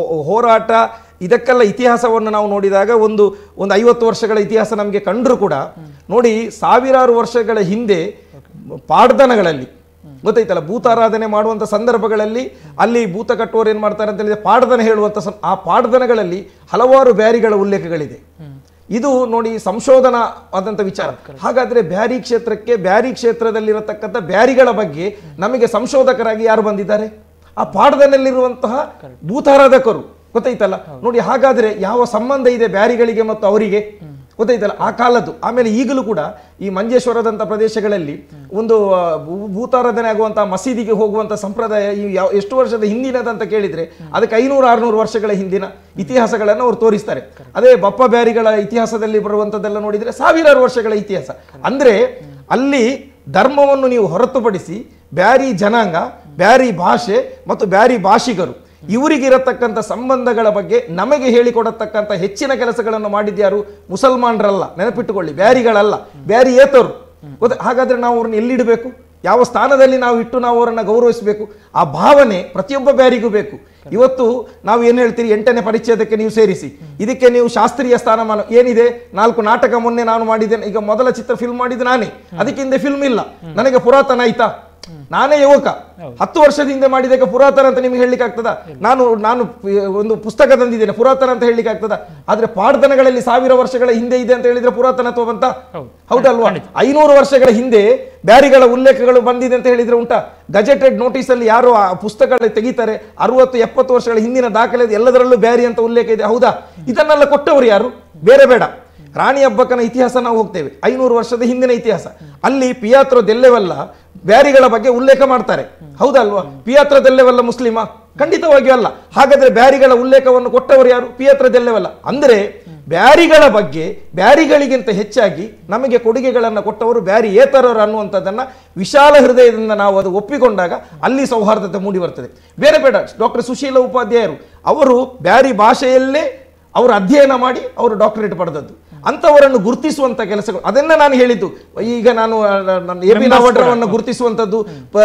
ಹೋರಾಟ ಇದಕ್ಕೆಲ್ಲ ಇತಿಹಾಸವನ್ನು ನಾವು ನೋಡಿದಾಗ ಒಂದು ಒಂದು ಐವತ್ತು ವರ್ಷಗಳ ಇತಿಹಾಸ ನಮಗೆ ಕಂಡರೂ ಕೂಡ ನೋಡಿ, ಸಾವಿರಾರು ವರ್ಷಗಳ ಹಿಂದೆ ಪಾಡ್ದನಗಳಲ್ಲಿ ಗೊತ್ತಾಯ್ತಲ್ಲ, ಭೂತಾರಾಧನೆ ಮಾಡುವಂಥ ಸಂದರ್ಭಗಳಲ್ಲಿ ಅಲ್ಲಿ ಭೂತ ಕಟ್ಟುವವರು ಏನು ಮಾಡ್ತಾರೆ ಅಂತ ಹೇಳಿದ್ರೆ ಪಾಡ್ದನ ಹೇಳುವಂಥ ಆ ಪಾಡ್ದನಗಳಲ್ಲಿ ಹಲವಾರು ಬ್ಯಾರಿಗಳ ಉಲ್ಲೇಖಗಳಿದೆ. ಇದು ನೋಡಿ ಸಂಶೋಧನಾ ಆದಂಥ ವಿಚಾರ. ಹಾಗಾದ್ರೆ ಬ್ಯಾರಿ ಕ್ಷೇತ್ರಕ್ಕೆ, ಬ್ಯಾರಿ ಕ್ಷೇತ್ರದಲ್ಲಿರತಕ್ಕಂಥ ಬ್ಯಾರಿಗಳ ಬಗ್ಗೆ ನಮಗೆ ಸಂಶೋಧಕರಾಗಿ ಯಾರು ಬಂದಿದ್ದಾರೆ? ಆ ಪಾಡ್ದನಲ್ಲಿರುವಂತಹ ಭೂತಾರಾಧಕರು, ಗೊತ್ತಾಯ್ತಲ್ಲ ನೋಡಿ. ಹಾಗಾದ್ರೆ ಯಾವ ಸಂಬಂಧ ಇದೆ ಬ್ಯಾರಿಗಳಿಗೆ ಮತ್ತು ಅವರಿಗೆ, ಗೊತ್ತಾಯ್ತಲ್ಲ ಆ ಕಾಲದ್ದು. ಆಮೇಲೆ ಈಗಲೂ ಕೂಡ ಈ ಮಂಜೇಶ್ವರದಂಥ ಪ್ರದೇಶಗಳಲ್ಲಿ ಒಂದು ಭೂತಾರಾಧನೆ ಆಗುವಂತಹ ಮಸೀದಿಗೆ ಹೋಗುವಂಥ ಸಂಪ್ರದಾಯ ಈ ಯಾವ ಎಷ್ಟು ವರ್ಷದ ಹಿಂದಿನದಂತ ಕೇಳಿದ್ರೆ ಅದಕ್ಕೆ ಐನೂರು ಆರುನೂರು ವರ್ಷಗಳ ಹಿಂದಿನ ಇತಿಹಾಸಗಳನ್ನು ಅವರು ತೋರಿಸ್ತಾರೆ. ಅದೇ ಬಪ್ಪ ಬ್ಯಾರಿಗಳ ಇತಿಹಾಸದಲ್ಲಿ ಬರುವಂಥದ್ದೆಲ್ಲ ನೋಡಿದ್ರೆ ಸಾವಿರಾರು ವರ್ಷಗಳ ಇತಿಹಾಸ. ಅಂದ್ರೆ ಅಲ್ಲಿ ಧರ್ಮವನ್ನು ನೀವು ಹೊರತುಪಡಿಸಿ ಬ್ಯಾರಿ ಜನಾಂಗ, ಬ್ಯಾರಿ ಭಾಷೆ ಮತ್ತು ಬ್ಯಾರಿ ಭಾಷಿಗರು ಇವರಿಗಿರತಕ್ಕಂಥ ಸಂಬಂಧಗಳ ಬಗ್ಗೆ ನಮಗೆ ಹೇಳಿಕೊಡತಕ್ಕಂಥ ಹೆಚ್ಚಿನ ಕೆಲಸಗಳನ್ನು ಮಾಡಿದ್ಯಾರು? ಮುಸಲ್ಮಾನರಲ್ಲ, ನೆನಪಿಟ್ಟುಕೊಳ್ಳಿ, ಬ್ಯಾರಿಗಳಲ್ಲ, ಬ್ಯಾರಿ ಏತರು. ಗೊತ್ತಾ? ಹಾಗಾದ್ರೆ ನಾವು ಅವ್ರನ್ನ ಎಲ್ಲಿಡಬೇಕು, ಯಾವ ಸ್ಥಾನದಲ್ಲಿ ನಾವು ಇಟ್ಟು ನಾವು ಅವರನ್ನು ಗೌರವಿಸಬೇಕು? ಆ ಭಾವನೆ ಪ್ರತಿಯೊಬ್ಬ ಬ್ಯಾರಿಗೂ ಬೇಕು. ಇವತ್ತು ನಾವು ಏನು ಹೇಳ್ತೀರಿ, ಎಂಟನೇ ಪರಿಚ್ಛೇದಕ್ಕೆ ನೀವು ಸೇರಿಸಿ, ಇದಕ್ಕೆ ನೀವು ಶಾಸ್ತ್ರೀಯ ಸ್ಥಾನಮಾನ ಏನಿದೆ? ನಾಲ್ಕು ನಾಟಕ ಮೊನ್ನೆ ನಾನು ಮಾಡಿದ್ದೇನೆ, ಈಗ ಮೊದಲ ಚಿತ್ರ ಫಿಲ್ಮ್ ಮಾಡಿದ್ದು ನಾನೇ, ಅದಕ್ಕೆ ಹಿಂದೆ ಫಿಲ್ಮ್ ಇಲ್ಲ, ನನಗೆ ಪುರಾತನ ಆಯ್ತಾ? ನಾನೇ ಯುವಕ, ಹತ್ತು ವರ್ಷದ ಹಿಂದೆ ಮಾಡಿದಾಗ ಪುರಾತನ ಅಂತ ನಿಮ್ಗೆ ಹೇಳಲಿಕ್ಕೆ ಆಗ್ತದ? ನಾನು ನಾನು ಒಂದು ಪುಸ್ತಕ ತಂದಿದ್ದೇನೆ, ಪುರಾತನ ಅಂತ ಹೇಳಲಿಕ್ಕೆ ಆಗ್ತದ? ಆದ್ರೆ ಪಾಡ್ದನಗಳಲ್ಲಿ ಸಾವಿರ ವರ್ಷಗಳ ಹಿಂದೆ ಇದೆ ಅಂತ ಹೇಳಿದ್ರೆ ಪುರಾತನತ್ವ ಬಂತ? ಹೌದಲ್ವಾ? ಐನೂರು ವರ್ಷಗಳ ಹಿಂದೆ ಬ್ಯಾರಿಗಳ ಉಲ್ಲೇಖಗಳು ಬಂದಿದೆ ಅಂತ ಹೇಳಿದ್ರೆ ಉಂಟಾ? ಗಜೆಟೆಡ್ ನೋಟಿಸ್ ಅಲ್ಲಿ ಯಾರು ಆ ಪುಸ್ತಕಗಳು ತೆಗಿತಾರೆ, ಅರವತ್ತು ಎಪ್ಪತ್ತು ವರ್ಷಗಳ ಹಿಂದಿನ ದಾಖಲೆ ಎಲ್ಲದರಲ್ಲೂ ಬ್ಯಾರಿ ಅಂತ ಉಲ್ಲೇಖ ಇದೆ, ಹೌದಾ? ಇದನ್ನೆಲ್ಲ ಕೊಟ್ಟವರು ಯಾರು? ಬೇರೆ ಬೇಡ, ರಾಣಿ ಹಬ್ಬಕ್ಕನ ಇತಿಹಾಸ ನಾವು ಹೋಗ್ತೇವೆ, ಐನೂರು ವರ್ಷದ ಹಿಂದಿನ ಇತಿಹಾಸ. ಅಲ್ಲಿ ಪಿಯಾತ್ರೋ ದೆಲ್ಲೆವಲ್ಲ ಬ್ಯಾರಿಗಳ ಬಗ್ಗೆ ಉಲ್ಲೇಖ ಮಾಡ್ತಾರೆ, ಹೌದಲ್ವಾ? ಪಿಯಾತ್ರೋ ದೆಲ್ಲೆವಲ್ಲ ಮುಸ್ಲಿಮಾ? ಖಂಡಿತವಾಗಿಯೂ ಅಲ್ಲ. ಹಾಗಾದ್ರೆ ಬ್ಯಾರಿಗಳ ಉಲ್ಲೇಖವನ್ನು ಕೊಟ್ಟವರು ಯಾರು? ಪಿಯಾತ್ರೋ ದೆಲ್ಲೆವಲ್ಲ. ಅಂದ್ರೆ ಬ್ಯಾರಿಗಳ ಬಗ್ಗೆ, ಬ್ಯಾರಿಗಳಿಗಿಂತ ಹೆಚ್ಚಾಗಿ ನಮಗೆ ಕೊಡುಗೆಗಳನ್ನು ಕೊಟ್ಟವರು ಬ್ಯಾರಿ ಏತರರು ಅನ್ನುವಂಥದ್ದನ್ನ ವಿಶಾಲ ಹೃದಯದಿಂದ ನಾವು ಅದು ಒಪ್ಪಿಕೊಂಡಾಗ ಅಲ್ಲಿ ಸೌಹಾರ್ದತೆ ಮೂಡಿ ಬರ್ತದೆ. ಬೇರೆ ಬೇಡ, ಡಾಕ್ಟರ್ ಸುಶೀಲ ಉಪಾಧ್ಯಾಯರು ಅವರು ಬ್ಯಾರಿ ಭಾಷೆಯಲ್ಲೇ ಅವರು ಅಧ್ಯಯನ ಮಾಡಿ ಅವರು ಡಾಕ್ಟರೇಟ್ ಪಡೆದದ್ದು. ಅಂತವರನ್ನು ಗುರುತಿಸುವಂತ ಕೆಲಸಗಳು, ಅದನ್ನ ನಾನು ಹೇಳಿದ್ದು. ಈಗ ನಾನು ಎ ಬಿ ನಾವಡ್ರವನ್ನು ಗುರುತಿಸುವಂಥದ್ದು,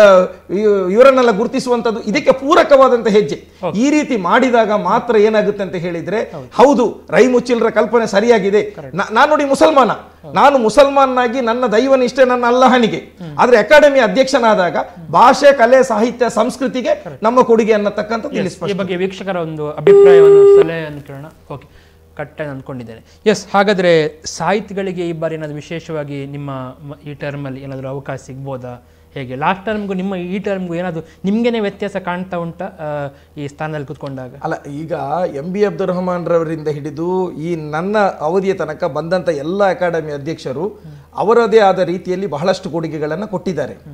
ಇವರನ್ನೆಲ್ಲ ಗುರುತಿಸುವಂಥದ್ದು ಇದಕ್ಕೆ ಪೂರಕವಾದಂತ ಹೆಜ್ಜೆ. ಈ ರೀತಿ ಮಾಡಿದಾಗ ಮಾತ್ರ ಏನಾಗುತ್ತೆ ಅಂತ ಹೇಳಿದ್ರೆ, ಹೌದು ರೈ ಮುಚ್ಚಿಲ್ರ ಕಲ್ಪನೆ ಸರಿಯಾಗಿದೆ. ನಾನು ನೋಡಿ ಮುಸಲ್ಮಾನ, ನಾನು ಮುಸಲ್ಮಾನಾಗಿ ನನ್ನ ದೈವನಿಷ್ಠೆ ನನ್ನ ಅಲ್ಲಹನಿಗೆ, ಆದ್ರೆ ಅಕಾಡೆಮಿ ಅಧ್ಯಕ್ಷನಾದಾಗ ಭಾಷೆ, ಕಲೆ, ಸಾಹಿತ್ಯ, ಸಂಸ್ಕೃತಿಗೆ ನಮ್ಮ ಕೊಡುಗೆ ಅನ್ನತಕ್ಕಂಥದ್ದು ಇಲ್ಲಿ ಸ್ಪಷ್ಟ. ಈ ಬಗ್ಗೆ ವೀಕ್ಷಕರ ಒಂದು ಅಭಿಪ್ರಾಯವನ್ನು, ಸಲಹೆಯನ್ನು ಕೇಳೋಣ. ಓಕೆ, ಕಟ್ಟಾಗಿ ಅಂದ್ಕೊಂಡಿದ್ದೇನೆ. ಎಸ್, ಹಾಗಾದರೆ ಸಾಹಿತಿಗಳಿಗೆ ಈ ಬಾರಿ ಏನಾದರೂ ವಿಶೇಷವಾಗಿ ನಿಮ್ಮ ಈ ಟರ್ಮಲ್ಲಿ ಏನಾದರೂ ಅವಕಾಶ ಸಿಗ್ಬೋದಾ? ಹೇಗೆ ಲಾಸ್ಟ್ ಟರ್ಮ್ಗೂ ನಿಮ್ಮ ಈ ಟರ್ಮ್ಗೂ ಏನಾದರೂ ನಿಮಗೇನೆ ವ್ಯತ್ಯಾಸ ಕಾಣ್ತಾ ಉಂಟಾ ಈ ಸ್ಥಾನದಲ್ಲಿ ಕೂತ್ಕೊಂಡಾಗ? ಅಲ್ಲ, ಈಗ ಎಂ ಬಿ ಅಬ್ದುಲ್ ರಹಮಾನ್ ರವರಿಂದ ಹಿಡಿದು ಈ ನನ್ನ ಅವಧಿಯ ತನಕ ಬಂದಂಥ ಎಲ್ಲ ಅಕಾಡೆಮಿ ಅಧ್ಯಕ್ಷರು ಅವರದೇ ಆದ ರೀತಿಯಲ್ಲಿ ಬಹಳಷ್ಟು ಕೊಡುಗೆಗಳನ್ನು ಕೊಟ್ಟಿದ್ದಾರೆ.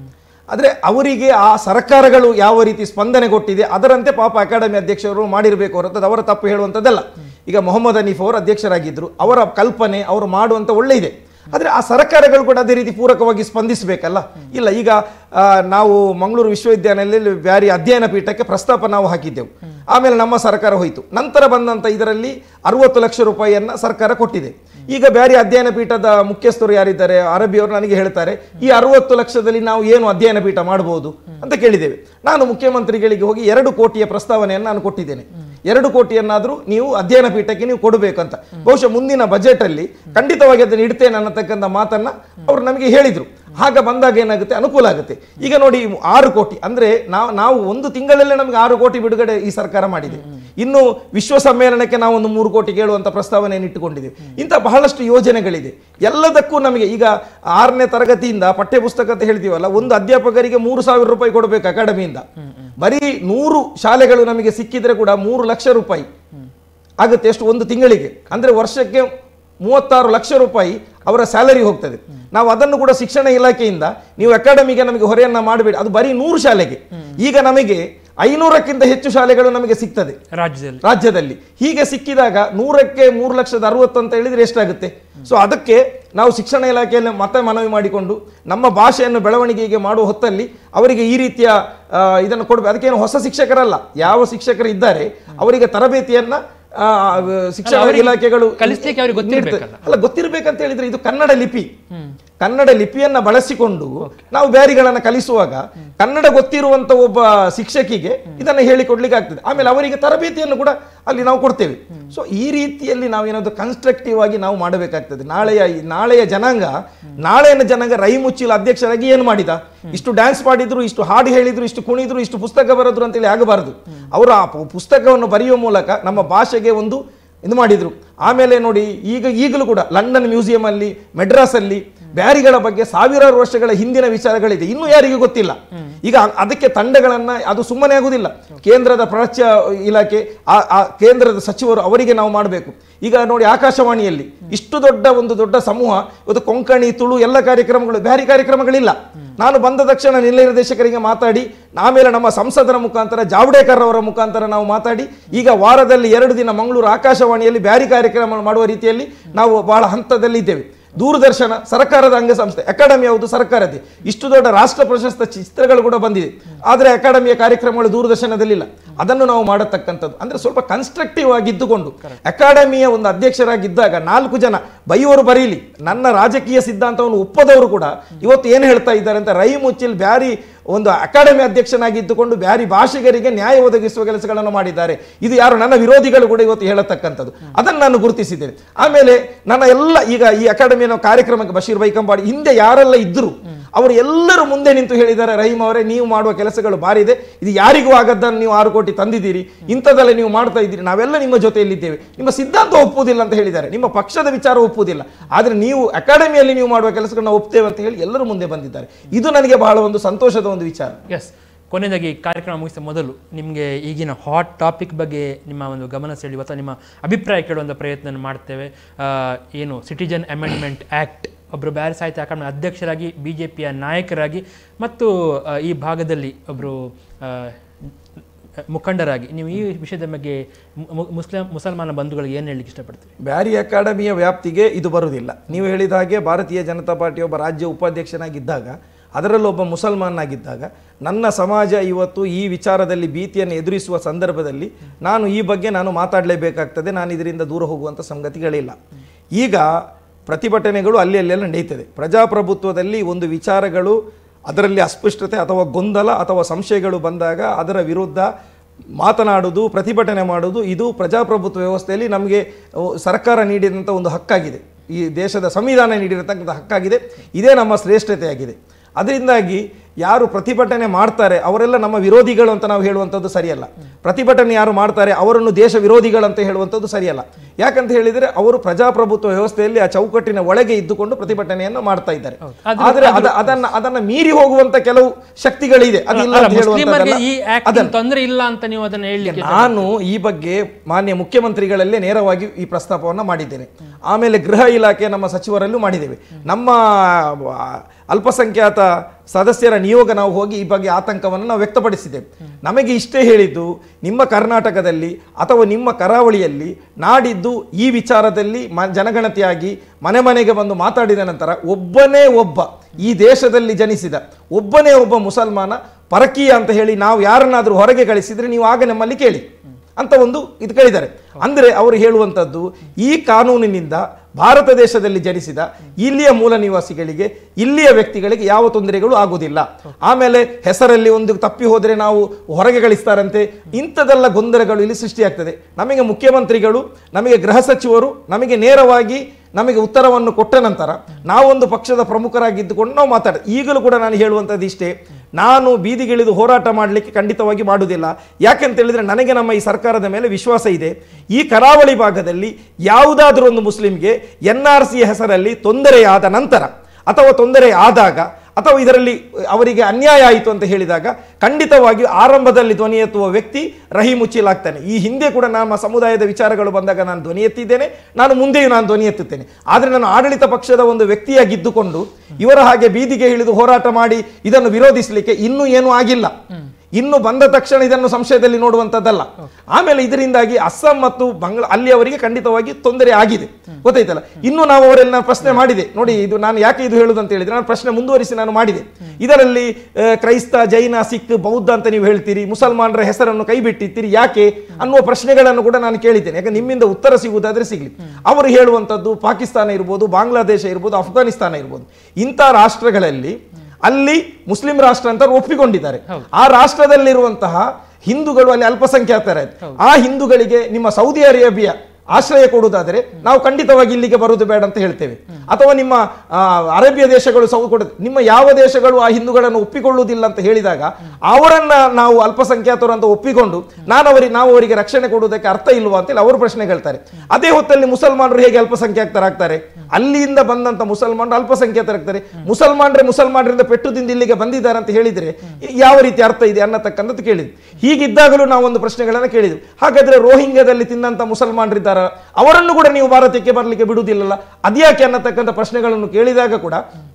ಆದರೆ ಅವರಿಗೆ ಆ ಸರ್ಕಾರಗಳು ಯಾವ ರೀತಿ ಸ್ಪಂದನೆ ಕೊಟ್ಟಿದೆ ಅದರಂತೆ ಪಾಪ ಅಕಾಡೆಮಿ ಅಧ್ಯಕ್ಷರು ಮಾಡಿರಬೇಕು ಹೊರತು ಅವರ ತಪ್ಪು ಹೇಳುವಂಥದ್ದಲ್ಲ. ಈಗ ಮೊಹಮ್ಮದ್ ಹನೀಫ್ ಅವರು ಅಧ್ಯಕ್ಷರಾಗಿದ್ದರು, ಅವರ ಕಲ್ಪನೆ ಅವರು ಮಾಡುವಂಥ ಒಳ್ಳೆ ಇದೆ. ಆದರೆ ಆ ಸರ್ಕಾರಗಳು ಕೂಡ ಅದೇ ರೀತಿ ಪೂರಕವಾಗಿ ಸ್ಪಂದಿಸಬೇಕಲ್ಲ. ಇಲ್ಲ, ಈಗ ನಾವು ಮಂಗಳೂರು ವಿಶ್ವವಿದ್ಯಾನಿಲಯದಲ್ಲಿ ಬ್ಯಾರಿ ಅಧ್ಯಯನ ಪೀಠಕ್ಕೆ ಪ್ರಸ್ತಾಪ ನಾವು ಹಾಕಿದ್ದೆವು. ಆಮೇಲೆ ನಮ್ಮ ಸರ್ಕಾರ ಹೋಯಿತು. ನಂತರ ಬಂದಂಥ ಇದರಲ್ಲಿ ಅರವತ್ತು ಲಕ್ಷ ರೂಪಾಯಿಯನ್ನು ಸರ್ಕಾರ ಕೊಟ್ಟಿದೆ. ಈಗ ಬ್ಯಾರಿ ಅಧ್ಯಯನ ಪೀಠದ ಮುಖ್ಯಸ್ಥರು ಯಾರಿದ್ದಾರೆ, ಅರಬಿಯವರು ನನಗೆ ಹೇಳ್ತಾರೆ, ಈ ಅರವತ್ತು ಲಕ್ಷದಲ್ಲಿ ನಾವು ಏನು ಅಧ್ಯಯನ ಪೀಠ ಮಾಡಬಹುದು ಅಂತ ಕೇಳಿದ್ದೇವೆ. ನಾನು ಮುಖ್ಯಮಂತ್ರಿಗಳಿಗೆ ಹೋಗಿ ಎರಡು ಕೋಟಿಯ ಪ್ರಸ್ತಾವನೆಯನ್ನು ನಾನು ಕೊಟ್ಟಿದ್ದೇನೆ. ಎರಡು ಕೋಟಿಯನ್ನಾದರೂ ನೀವು ಅಧ್ಯಯನ ಪೀಠಕ್ಕೆ ನೀವು ಕೊಡಬೇಕಂತ. ಬಹುಶಃ ಮುಂದಿನ ಬಜೆಟ್ ಅಲ್ಲಿ ಖಂಡಿತವಾಗಿ ಅದನ್ನು ಇಡ್ತೇನೆ ಅನ್ನತಕ್ಕಂಥ ಮಾತನ್ನ ಅವರು ನಮಗೆ ಹೇಳಿದ್ರು. ಆಗ ಬಂದಾಗ ಏನಾಗುತ್ತೆ, ಅನುಕೂಲ ಆಗುತ್ತೆ. ಈಗ ನೋಡಿ, ಆರು ಕೋಟಿ ಅಂದ್ರೆ ನಾವು ನಾವು ಒಂದು ತಿಂಗಳಲ್ಲೇ ನಮಗೆ ಆರು ಕೋಟಿ ಬಿಡುಗಡೆ ಈ ಸರ್ಕಾರ ಮಾಡಿದೆ. ಇನ್ನು ವಿಶ್ವ ಸಮ್ಮೇಳನಕ್ಕೆ ನಾವು ಒಂದು ಮೂರು ಕೋಟಿ ಕೇಳುವಂತ ಪ್ರಸ್ತಾವನೆಯನ್ನು ಇಟ್ಟುಕೊಂಡಿದ್ದೇವೆ. ಇಂಥ ಬಹಳಷ್ಟು ಯೋಜನೆಗಳಿದೆ. ಎಲ್ಲದಕ್ಕೂ ನಮಗೆ ಈಗ ಆರನೇ ತರಗತಿಯಿಂದ ಪಠ್ಯ ಪುಸ್ತಕ ಅಂತ ಹೇಳ್ತೀವಲ್ಲ, ಒಂದು ಅಧ್ಯಾಪಕರಿಗೆ ಮೂರು ಸಾವಿರ ರೂಪಾಯಿ ಕೊಡಬೇಕು ಅಕಾಡೆಮಿಯಿಂದ. ಬರೀ ನೂರು ಶಾಲೆಗಳು ನಮಗೆ ಸಿಕ್ಕಿದ್ರೆ ಕೂಡ ಮೂರು ಲಕ್ಷ ರೂಪಾಯಿ ಆಗುತ್ತೆ. ಎಷ್ಟು ಒಂದು ತಿಂಗಳಿಗೆ ಅಂದ್ರೆ ವರ್ಷಕ್ಕೆ ಮೂವತ್ತಾರು ಲಕ್ಷ ರೂಪಾಯಿ ಅವರ ಸ್ಯಾಲರಿ ಹೋಗ್ತದೆ. ನಾವು ಅದನ್ನು ಕೂಡ ಶಿಕ್ಷಣ ಇಲಾಖೆಯಿಂದ ನೀವು ಅಕಾಡೆಮಿಗೆ ನಮಗೆ ಹೊರೆಯನ್ನ ಮಾಡಬೇಡಿ, ಅದು ಬರೀ ನೂರು ಶಾಲೆಗೆ. ಈಗ ನಮಗೆ ಐನೂರಕ್ಕಿಂತ ಹೆಚ್ಚು ಶಾಲೆಗಳು ನಮಗೆ ಸಿಗ್ತದೆ ರಾಜ್ಯದಲ್ಲಿ ರಾಜ್ಯದಲ್ಲಿ ಹೀಗೆ ಸಿಕ್ಕಿದಾಗ ನೂರಕ್ಕೆ ಮೂರು ಲಕ್ಷದ ಅರವತ್ತು ಅಂತ ಹೇಳಿದ್ರೆ ಎಷ್ಟಾಗುತ್ತೆ? ಸೊ ಅದಕ್ಕೆ ನಾವು ಶಿಕ್ಷಣ ಇಲಾಖೆಯಲ್ಲಿ ಮತ್ತೆ ಮನವಿ ಮಾಡಿಕೊಂಡು ನಮ್ಮ ಭಾಷೆಯನ್ನು ಬೆಳವಣಿಗೆಗೆ ಮಾಡುವ ಹೊತ್ತಲ್ಲಿ ಅವರಿಗೆ ಈ ರೀತಿಯ ಇದನ್ನು ಕೊಡಬೇಕು. ಅದಕ್ಕೇನು ಹೊಸ ಶಿಕ್ಷಕರಲ್ಲ, ಯಾವ ಶಿಕ್ಷಕರು ಇದ್ದಾರೆ ಅವರಿಗೆ ತರಬೇತಿಯನ್ನ ಶಿಕ್ಷಣ ಇಲಾಖೆಗಳು ಕಲಿಸ್ಲಿಕ್ಕೆ ಅವರಿಗೆ ಗೊತ್ತಿರಬೇಕಲ್ಲ. ಅಲ್ಲ, ಗೊತ್ತಿರಬೇಕಂತ ಹೇಳಿದ್ರೆ ಇದು ಕನ್ನಡ ಲಿಪಿ, ಕನ್ನಡ ಲಿಪಿಯನ್ನ ಬಳಸಿಕೊಂಡು ನಾವು ಬ್ಯಾರಿಗಳನ್ನು ಕಲಿಸುವಾಗ ಕನ್ನಡ ಗೊತ್ತಿರುವಂತ ಒಬ್ಬ ಶಿಕ್ಷಕಿಗೆ ಇದನ್ನು ಹೇಳಿಕೊಡ್ಲಿಕ್ಕೆ ಆಗ್ತದೆ. ಆಮೇಲೆ ಅವರಿಗೆ ತರಬೇತಿಯನ್ನು ಕೂಡ ಅಲ್ಲಿ ನಾವು ಕೊಡ್ತೇವೆ. ಸೊ ಈ ರೀತಿಯಲ್ಲಿ ನಾವೇನಾದ್ರು ಕನ್ಸ್ಟ್ರಕ್ಟಿವ್ ಆಗಿ ನಾವು ಮಾಡಬೇಕಾಗ್ತದೆ. ನಾಳೆಯ ನಾಳೆಯ ಜನಾಂಗ ನಾಳೆಯ ಜನಾಂಗ ರೈ ಮುಚ್ಚಿಲ ಅಧ್ಯಕ್ಷರಾಗಿ ಏನು ಮಾಡಿದ, ಇಷ್ಟು ಡ್ಯಾನ್ಸ್ ಮಾಡಿದ್ರು, ಇಷ್ಟು ಹಾಡು ಹೇಳಿದ್ರು, ಇಷ್ಟು ಕುಣಿದ್ರು, ಇಷ್ಟು ಪುಸ್ತಕ ಬರೆದ್ರು ಅಂತೇಳಿ ಆಗಬಾರದು. ಅವರು ಆ ಪುಸ್ತಕವನ್ನು ಬರೆಯುವ ಮೂಲಕ ನಮ್ಮ ಭಾಷೆಗೆ ಒಂದು ಇದು ಮಾಡಿದ್ರು. ಆಮೇಲೆ ನೋಡಿ, ಈಗ ಈಗಲೂ ಕೂಡ ಲಂಡನ್ ಮ್ಯೂಸಿಯಂ ಅಲ್ಲಿ, ಮೆಡ್ರಾಸ್ ಅಲ್ಲಿ ಬ್ಯಾರಿಗಳ ಬಗ್ಗೆ ಸಾವಿರಾರು ವರ್ಷಗಳ ಹಿಂದಿನ ವಿಚಾರಗಳಿದೆ, ಇನ್ನೂ ಯಾರಿಗೂ ಗೊತ್ತಿಲ್ಲ. ಈಗ ಅದಕ್ಕೆ ತಂಡಗಳನ್ನ, ಅದು ಸುಮ್ಮನೆ ಆಗುದಿಲ್ಲ. ಕೇಂದ್ರದ ಪ್ರಾಚ್ಯ ಇಲಾಖೆ, ಆ ಕೇಂದ್ರದ ಸಚಿವರು ಅವರಿಗೆ ನಾವು ಮಾಡಬೇಕು. ಈಗ ನೋಡಿ, ಆಕಾಶವಾಣಿಯಲ್ಲಿ ಇಷ್ಟು ದೊಡ್ಡ ಒಂದು ದೊಡ್ಡ ಸಮೂಹ ಇವತ್ತು ಕೊಂಕಣಿ, ತುಳು ಎಲ್ಲ ಕಾರ್ಯಕ್ರಮಗಳು, ಬ್ಯಾರಿ ಕಾರ್ಯಕ್ರಮಗಳಿಲ್ಲ. ನಾನು ಬಂದ ತಕ್ಷಣ ನಿಲಯ ನಿರ್ದೇಶಕರಿಗೆ ಮಾತಾಡಿ, ಆಮೇಲೆ ನಮ್ಮ ಸಂಸದರ ಮುಖಾಂತರ, ಜಾವಡೇಕರ್ ಅವರ ಮುಖಾಂತರ ನಾವು ಮಾತಾಡಿ, ಈಗ ವಾರದಲ್ಲಿ ಎರಡು ದಿನ ಮಂಗಳೂರು ಆಕಾಶವಾಣಿಯಲ್ಲಿ ಬ್ಯಾರಿ ಕಾರ್ಯಕ್ರಮ ಮಾಡುವ ರೀತಿಯಲ್ಲಿ ನಾವು ಬಹಳ ಹಂತದಲ್ಲಿ ಇದ್ದೇವೆ. ದೂರದರ್ಶನ ಸರ್ಕಾರದ ಅಂಗಸಂಸ್ಥೆ, ಅಕಾಡೆಮಿ ಯಾವುದು ಸರ್ಕಾರದೇ. ಇಷ್ಟು ದೊಡ್ಡ ರಾಷ್ಟ್ರ ಪ್ರಶಸ್ತ ಚಿತ್ರಗಳು ಕೂಡ ಬಂದಿದೆ, ಆದರೆ ಅಕಾಡೆಮಿಯ ಕಾರ್ಯಕ್ರಮಗಳು ದೂರದರ್ಶನದಲ್ಲಿಲ್ಲ. ಅದನ್ನು ನಾವು ಮಾಡತಕ್ಕಂಥದ್ದು ಅಂದ್ರೆ ಸ್ವಲ್ಪ ಕನ್ಸ್ಟ್ರಕ್ಟಿವ್ ಆಗಿದ್ದುಕೊಂಡು, ಅಕಾಡೆಮಿಯ ಒಂದು ಅಧ್ಯಕ್ಷರಾಗಿದ್ದಾಗ ನಾಲ್ಕು ಜನ ಬೈಯೋರು ಬರೀಲಿ, ನನ್ನ ರಾಜಕೀಯ ಸಿದ್ಧಾಂತವನ್ನು ಒಪ್ಪದವರು ಕೂಡ ಇವತ್ತು ಏನು ಹೇಳ್ತಾ ಇದ್ದಾರೆ ಅಂತ, ರೈ ಮುಚ್ಚಿಲ್ ಬ್ಯಾರಿ ಒಂದು ಅಕಾಡೆಮಿ ಅಧ್ಯಕ್ಷನಾಗಿದ್ದುಕೊಂಡು ಬ್ಯಾರಿ ಭಾಷಿಗರಿಗೆ ನ್ಯಾಯ ಒದಗಿಸುವ ಕೆಲಸಗಳನ್ನು ಮಾಡಿದ್ದಾರೆ. ಇದು ಯಾರು ನನ್ನ ವಿರೋಧಿಗಳು ಕೂಡ ಇವತ್ತು ಹೇಳತಕ್ಕಂಥದ್ದು, ಅದನ್ನು ನಾನು ಗುರುತಿಸಿದ್ದೇನೆ. ಆಮೇಲೆ ನನ್ನ ಎಲ್ಲ ಈಗ ಈ ಅಕಾಡೆಮಿಯ ಕಾರ್ಯಕ್ರಮಕ್ಕೆ ಬಶೀರ್ ಬೈಕಂಪಾಡಿ ಹಿಂದೆ ಯಾರೆಲ್ಲ ಇದ್ರು ಅವರು ಎಲ್ಲರೂ ಮುಂದೆ ನಿಂತು ಹೇಳಿದ್ದಾರೆ, ರಹೀಮ್ ಅವರೇ ನೀವು ಮಾಡುವ ಕೆಲಸಗಳು ಭಾರಿ ಇದೆ, ಇದು ಯಾರಿಗೂ ಆಗದ್ದನ್ನು ನೀವು ಆರು ಕೋಟಿ ತಂದಿದ್ದೀರಿ, ಇಂಥದ್ದೆಲ್ಲ ನೀವು ಮಾಡ್ತಾ ಇದ್ದೀರಿ, ನಾವೆಲ್ಲ ನಿಮ್ಮ ಜೊತೆಯಲ್ಲಿದ್ದೇವೆ, ನಿಮ್ಮ ಸಿದ್ಧಾಂತ ಒಪ್ಪುವುದಿಲ್ಲ ಅಂತ ಹೇಳಿದ್ದಾರೆ, ನಿಮ್ಮ ಪಕ್ಷದ ವಿಚಾರ ಒಪ್ಪುವುದಿಲ್ಲ, ಆದರೆ ನೀವು ಅಕಾಡೆಮಿಯಲ್ಲಿ ನೀವು ಮಾಡುವ ಕೆಲಸಗಳನ್ನ ಒಪ್ತೇವೆ ಅಂತ ಹೇಳಿ ಎಲ್ಲರೂ ಮುಂದೆ ಬಂದಿದ್ದಾರೆ. ಇದು ನನಗೆ ಬಹಳ ಒಂದು ಸಂತೋಷದ ಒಂದು ವಿಚಾರ. ಎಸ್, ಕೊನೆಯದಾಗಿ ಕಾರ್ಯಕ್ರಮ ಮುಗಿಸಿದ ಮೊದಲು ನಿಮಗೆ ಈಗಿನ ಹಾಟ್ ಟಾಪಿಕ್ ಬಗ್ಗೆ ನಿಮ್ಮ ಒಂದು ಗಮನ ಸೆಳೆಯುವ ಅಥವಾ ನಿಮ್ಮ ಅಭಿಪ್ರಾಯ ಕೇಳುವಂಥ ಪ್ರಯತ್ನ ಮಾಡ್ತೇವೆ. ಏನು ಸಿಟಿಜನ್ ಅಮೆಂಡ್ಮೆಂಟ್ ಆ್ಯಕ್ಟ್, ಒಬ್ಬರು ಬ್ಯಾರಿ ಸಾಹಿತ್ಯ ಅಕಾಡೆಮಿ ಅಧ್ಯಕ್ಷರಾಗಿ, ಬಿ ಜೆ ಪಿಯ ನಾಯಕರಾಗಿ ಮತ್ತು ಈ ಭಾಗದಲ್ಲಿ ಒಬ್ಬರು ಮುಖಂಡರಾಗಿ ನೀವು ಈ ವಿಷಯದ ಬಗ್ಗೆ ಮುಸ್ಲಿಂ ಮುಸಲ್ಮಾನ ಬಂಧುಗಳಿಗೆ ಏನು ಹೇಳಲಿಕ್ಕೆ ಇಷ್ಟಪಡ್ತೀವಿ? ಬ್ಯಾರಿ ಅಕಾಡೆಮಿಯ ವ್ಯಾಪ್ತಿಗೆ ಇದು ಬರುವುದಿಲ್ಲ. ನೀವು ಹೇಳಿದ ಹಾಗೆ ಭಾರತೀಯ ಜನತಾ ಪಾರ್ಟಿ ಒಬ್ಬ ರಾಜ್ಯ ಉಪಾಧ್ಯಕ್ಷನಾಗಿದ್ದಾಗ, ಅದರಲ್ಲೊಬ್ಬ ಮುಸಲ್ಮಾನಾಗಿದ್ದಾಗ, ನನ್ನ ಸಮಾಜ ಇವತ್ತು ಈ ವಿಚಾರದಲ್ಲಿ ಭೀತಿಯನ್ನು ಎದುರಿಸುವ ಸಂದರ್ಭದಲ್ಲಿ ನಾನು ಈ ಬಗ್ಗೆ ನಾನು ಮಾತಾಡಲೇಬೇಕಾಗ್ತದೆ, ನಾನು ಇದರಿಂದ ದೂರ ಹೋಗುವಂಥ ಸಂಗತಿಗಳಿಲ್ಲ. ಈಗ ಪ್ರತಿಭಟನೆಗಳು ಅಲ್ಲಿ ಅಲ್ಲೆಲ್ಲ ನಡೀತದೆ. ಪ್ರಜಾಪ್ರಭುತ್ವದಲ್ಲಿ ಒಂದು ವಿಚಾರಗಳು ಅದರಲ್ಲಿ ಅಸ್ಪಷ್ಟತೆ ಅಥವಾ ಗೊಂದಲ ಅಥವಾ ಸಂಶಯಗಳು ಬಂದಾಗ ಅದರ ವಿರುದ್ಧ ಮಾತನಾಡುವುದು, ಪ್ರತಿಭಟನೆ ಮಾಡುವುದು, ಇದು ಪ್ರಜಾಪ್ರಭುತ್ವ ವ್ಯವಸ್ಥೆಯಲ್ಲಿ ನಮಗೆ ಸರ್ಕಾರ ನೀಡಿದಂಥ ಒಂದು ಹಕ್ಕಾಗಿದೆ, ಈ ದೇಶದ ಸಂವಿಧಾನ ನೀಡಿರತಕ್ಕಂಥ ಹಕ್ಕಾಗಿದೆ. ಇದೇ ನಮ್ಮ ಶ್ರೇಷ್ಠತೆಯಾಗಿದೆ. ಅದರಿಂದಾಗಿ ಯಾರು ಪ್ರತಿಭಟನೆ ಮಾಡ್ತಾರೆ ಅವರೆಲ್ಲ ನಮ್ಮ ವಿರೋಧಿಗಳು ಅಂತ ನಾವು ಹೇಳುವಂಥದ್ದು ಸರಿಯಲ್ಲ. ಪ್ರತಿಭಟನೆ ಯಾರು ಮಾಡ್ತಾರೆ ಅವರನ್ನು ದೇಶ ವಿರೋಧಿಗಳಂತ ಹೇಳುವಂಥದ್ದು ಸರಿಯಲ್ಲ. ಯಾಕಂತ ಹೇಳಿದರೆ ಅವರು ಪ್ರಜಾಪ್ರಭುತ್ವ ವ್ಯವಸ್ಥೆಯಲ್ಲಿ ಆ ಚೌಕಟ್ಟಿನ ಒಳಗೆ ಇದ್ದುಕೊಂಡು ಪ್ರತಿಭಟನೆಯನ್ನು ಮಾಡ್ತಾ ಇದ್ದಾರೆ. ಆದರೆ ಅದನ್ನ ಅದನ್ನ ಮೀರಿ ಹೋಗುವಂತ ಕೆಲವು ಶಕ್ತಿಗಳಿದೆ. ನಾನು ಈ ಬಗ್ಗೆ ಮಾನ್ಯ ಮುಖ್ಯಮಂತ್ರಿಗಳಲ್ಲೇ ನೇರವಾಗಿ ಈ ಪ್ರಸ್ತಾಪವನ್ನು ಮಾಡಿದ್ದೇನೆ. ಆಮೇಲೆ ಗೃಹ ಇಲಾಖೆ ನಮ್ಮ ಸಚಿವರಲ್ಲೂ ಮಾಡಿದ್ದೇವೆ. ನಮ್ಮ ಅಲ್ಪಸಂಖ್ಯಾತ ಸದಸ್ಯರ ನಿಯೋಗ ನಾವು ಹೋಗಿ ಈ ಬಗ್ಗೆ ಆತಂಕವನ್ನು ನಾವು ವ್ಯಕ್ತಪಡಿಸಿದ್ದೇವೆ. ನಮಗೆ ಇಷ್ಟೇ ಹೇಳಿದ್ದು, ನಿಮ್ಮ ಕರ್ನಾಟಕದಲ್ಲಿ ಅಥವಾ ನಿಮ್ಮ ಕರಾವಳಿಯಲ್ಲಿ ನಾಡಿದ್ದು ಈ ವಿಚಾರದಲ್ಲಿ ಮ ಜನಗಣತಿಯಾಗಿ ಮನೆ ಮನೆಗೆ ಬಂದು ಮಾತಾಡಿದ ನಂತರ ಒಬ್ಬನೇ ಒಬ್ಬ ಈ ದೇಶದಲ್ಲಿ ಜನಿಸಿದ ಒಬ್ಬನೇ ಒಬ್ಬ ಮುಸಲ್ಮಾನ ಪರಕೀಯ ಅಂತ ಹೇಳಿ ನಾವು ಯಾರನ್ನಾದರೂ ಹೊರಗೆ ಕಳಿಸಿದ್ರೆ ನೀವು ಆಗ ನಮ್ಮಲ್ಲಿ ಕೇಳಿ ಅಂತ ಒಂದು ಇದು ಕೇಳಿದ್ದಾರೆ. ಅಂದರೆ ಅವರು ಹೇಳುವಂಥದ್ದು, ಈ ಕಾನೂನಿನಿಂದ ಭಾರತ ದೇಶದಲ್ಲಿ ಜನಿಸಿದ ಇಲ್ಲಿಯ ಮೂಲ ನಿವಾಸಿಗಳಿಗೆ, ಇಲ್ಲಿಯ ವ್ಯಕ್ತಿಗಳಿಗೆ ಯಾವ ತೊಂದರೆಗಳು ಆಗುವುದಿಲ್ಲ. ಆಮೇಲೆ ಹೆಸರಲ್ಲಿ ಒಂದು ತಪ್ಪಿ ಹೋದರೆ ನಾವು ಹೊರಗೆ ಕಳಿಸ್ತಾರಂತೆ, ಇಂಥದೆಲ್ಲ ಗೊಂದಲಗಳು ಇಲ್ಲಿ ಸೃಷ್ಟಿಯಾಗ್ತದೆ. ನಮಗೆ ಮುಖ್ಯಮಂತ್ರಿಗಳು, ನಮಗೆ ಗೃಹ ಸಚಿವರು ನಮಗೆ ನೇರವಾಗಿ ನಮಗೆ ಉತ್ತರವನ್ನು ಕೊಟ್ಟ ನಂತರ ನಾವೊಂದು ಪಕ್ಷದ ಪ್ರಮುಖರಾಗಿದ್ದುಕೊಂಡು ನಾವು ಮಾತಾಡ ಈಗಲೂ ಕೂಡ ನಾನು ಹೇಳುವಂಥದ್ದು ಇಷ್ಟೇ, ನಾನು ಬೀದಿಗಿಳಿದು ಹೋರಾಟ ಮಾಡಲಿಕ್ಕೆ ಖಂಡಿತವಾಗಿ ಮಾಡುವುದಿಲ್ಲ. ಯಾಕೆಂತ ಹೇಳಿದ್ರೆ ನನಗೆ ನಮ್ಮ ಈ ಸರ್ಕಾರದ ಮೇಲೆ ವಿಶ್ವಾಸ ಇದೆ. ಈ ಕರಾವಳಿ ಭಾಗದಲ್ಲಿ ಯಾವುದಾದ್ರೂ ಒಂದು ಮುಸ್ಲಿಂಗೆ ಎನ್ ಆರ್ ಸಿ ಹೆಸರಲ್ಲಿ ತೊಂದರೆಯಾದ ನಂತರ ಅಥವಾ ತೊಂದರೆ ಆದಾಗ ಅಥವಾ ಇದರಲ್ಲಿ ಅವರಿಗೆ ಅನ್ಯಾಯ ಆಯಿತು ಅಂತ ಹೇಳಿದಾಗ ಖಂಡಿತವಾಗಿ ಆರಂಭದಲ್ಲಿ ಧ್ವನಿ ಎತ್ತುವ ವ್ಯಕ್ತಿ ರಹೀಂ ಉಚ್ಚಿಲ್ ಆಗ್ತಾನೆ. ಈ ಹಿಂದೆ ಕೂಡ ನಮ್ಮ ಸಮುದಾಯದ ವಿಚಾರಗಳು ಬಂದಾಗ ನಾನು ಧ್ವನಿ ಎತ್ತಿದ್ದೇನೆ, ನಾನು ಮುಂದೆಯೂ ನಾನು ಧ್ವನಿ ಎತ್ತುತ್ತೇನೆ. ಆದರೆ ನಾನು ಆಡಳಿತ ಪಕ್ಷದ ಒಂದು ವ್ಯಕ್ತಿಯಾಗಿದ್ದುಕೊಂಡು ಇವರ ಹಾಗೆ ಬೀದಿಗೆ ಇಳಿದು ಹೋರಾಟ ಮಾಡಿ ಇದನ್ನು ವಿರೋಧಿಸಲಿಕ್ಕೆ ಇನ್ನೂ ಏನೂ ಆಗಿಲ್ಲ. ಇನ್ನು ಬಂದ ತಕ್ಷಣ ಇದನ್ನು ಸಂಶಯದಲ್ಲಿ ನೋಡುವಂಥದ್ದಲ್ಲ. ಆಮೇಲೆ ಇದರಿಂದಾಗಿ ಅಸ್ಸಾಂ ಮತ್ತು ಬಂಗ್ಲಾ ಅಲ್ಲಿ ಅವರಿಗೆ ಖಂಡಿತವಾಗಿ ತೊಂದರೆ ಆಗಿದೆ, ಗೊತ್ತಾಯ್ತಲ್ಲ. ಇನ್ನು ನಾವು ಅವರಲ್ಲಿ ನಾನು ಪ್ರಶ್ನೆ ಮಾಡಿದೆ ನೋಡಿ, ಇದು ನಾನು ಯಾಕೆ ಇದು ಹೇಳುದು ಅಂತ ಹೇಳಿದ್ರೆ ನಾನು ಪ್ರಶ್ನೆ ಮುಂದುವರಿಸಿ ನಾನು ಮಾಡಿದೆ. ಇದರಲ್ಲಿ ಕ್ರೈಸ್ತ, ಜೈನ, ಸಿಖ್, ಬೌದ್ಧ ಅಂತ ನೀವು ಹೇಳ್ತೀರಿ, ಮುಸಲ್ಮಾನರ ಹೆಸರನ್ನು ಕೈ ಬಿಟ್ಟಿರ್ತೀರಿ ಯಾಕೆ ಅನ್ನುವ ಪ್ರಶ್ನೆಗಳನ್ನು ಕೂಡ ನಾನು ಕೇಳಿದ್ದೇನೆ. ಯಾಕೆ ನಿಮ್ಮಿಂದ ಉತ್ತರ ಸಿಗುವುದಾದ್ರೆ ಸಿಗ್ಲಿ. ಅವರು ಹೇಳುವಂಥದ್ದು ಪಾಕಿಸ್ತಾನ ಇರ್ಬೋದು, ಬಾಂಗ್ಲಾದೇಶ ಇರ್ಬೋದು, ಅಫ್ಘಾನಿಸ್ತಾನ ಇರ್ಬೋದು, ಇಂಥ ರಾಷ್ಟ್ರಗಳಲ್ಲಿ ಅಲ್ಲಿ ಮುಸ್ಲಿಂ ರಾಷ್ಟ್ರ ಅಂತ ಒಪ್ಪಿಕೊಂಡಿದ್ದಾರೆ. ಆ ರಾಷ್ಟ್ರದಲ್ಲಿರುವಂತಹ ಹಿಂದೂಗಳು ಅಲ್ಲಿ ಅಲ್ಪಸಂಖ್ಯಾತರ, ಆ ಹಿಂದೂಗಳಿಗೆ ನಿಮ್ಮ ಸೌದಿ ಅರೇಬಿಯಾ ಆಶ್ರಯ ಕೊಡುವುದಾದರೆ ನಾವು ಖಂಡಿತವಾಗಿ ಇಲ್ಲಿಗೆ ಬರುವುದು ಬೇಡ ಅಂತ ಹೇಳ್ತೇವೆ. ಅಥವಾ ನಿಮ್ಮ ಅರೇಬಿಯಾ ದೇಶಗಳು ಸೌ ಕೊಡುದು, ನಿಮ್ಮ ಯಾವ ದೇಶಗಳು ಆ ಹಿಂದೂಗಳನ್ನು ಒಪ್ಪಿಕೊಳ್ಳುವುದಿಲ್ಲ ಅಂತ ಹೇಳಿದಾಗ ಅವರನ್ನ ನಾವು ಅಲ್ಪಸಂಖ್ಯಾತರು ಅಂತ ಒಪ್ಪಿಕೊಂಡು ನಾನು ಅವರಿಗೆ ನಾವು ಅವರಿಗೆ ರಕ್ಷಣೆ ಕೊಡುವುದಕ್ಕೆ ಅರ್ಥ ಇಲ್ವಾ ಅಂತೇಳಿ ಅವರು ಪ್ರಶ್ನೆ ಕೇಳ್ತಾರೆ. ಅದೇ ಹೊತ್ತಲ್ಲಿ ಮುಸಲ್ಮಾನರು ಹೇಗೆ ಅಲ್ಪಸಂಖ್ಯಾತರಾಗ್ತಾರೆ? ಅಲ್ಲಿಂದ ಬಂದಂತ ಮುಸಲ್ಮಾನರು ಅಲ್ಪಸಂಖ್ಯಾತರಾಗ್ತಾರೆ. ಮುಸಲ್ಮಾನರೇ ಮುಸಲ್ಮಾನರಿಂದ ಪೆಟ್ಟುದಿಂದ ಇಲ್ಲಿಗೆ ಬಂದಿದ್ದಾರೆ ಅಂತ ಹೇಳಿದ್ರೆ ಯಾವ ರೀತಿ ಅರ್ಥ ಇದೆ ಅನ್ನತಕ್ಕಂಥದ್ದು ಕೇಳಿದ್ವಿ. ಹೀಗಿದ್ದಾಗಲೂ ನಾವು ಒಂದು ಪ್ರಶ್ನೆಗಳನ್ನು ಕೇಳಿದ್ವಿ. ಹಾಗಾದ್ರೆ ರೋಹಿಂಗ್ಯಾದಲ್ಲಿ ತಿನ್ನಂತ ಮುಸಲ್ಮಾನರಿದ್ದಾರೆ, ಅವರನ್ನು ಕೂಡ ನೀವು ಭಾರತಕ್ಕೆ ಬರಲಿಕ್ಕೆ ಬಿಡುವುದಿಲ್ಲಲ್ಲ, ಅದ್ಯಾಕೆ ಅನ್ನತಕ್ಕಂಥ ಪ್ರಶ್ನೆಗಳನ್ನು ಕೇಳಿದಾಗ ಕೂಡ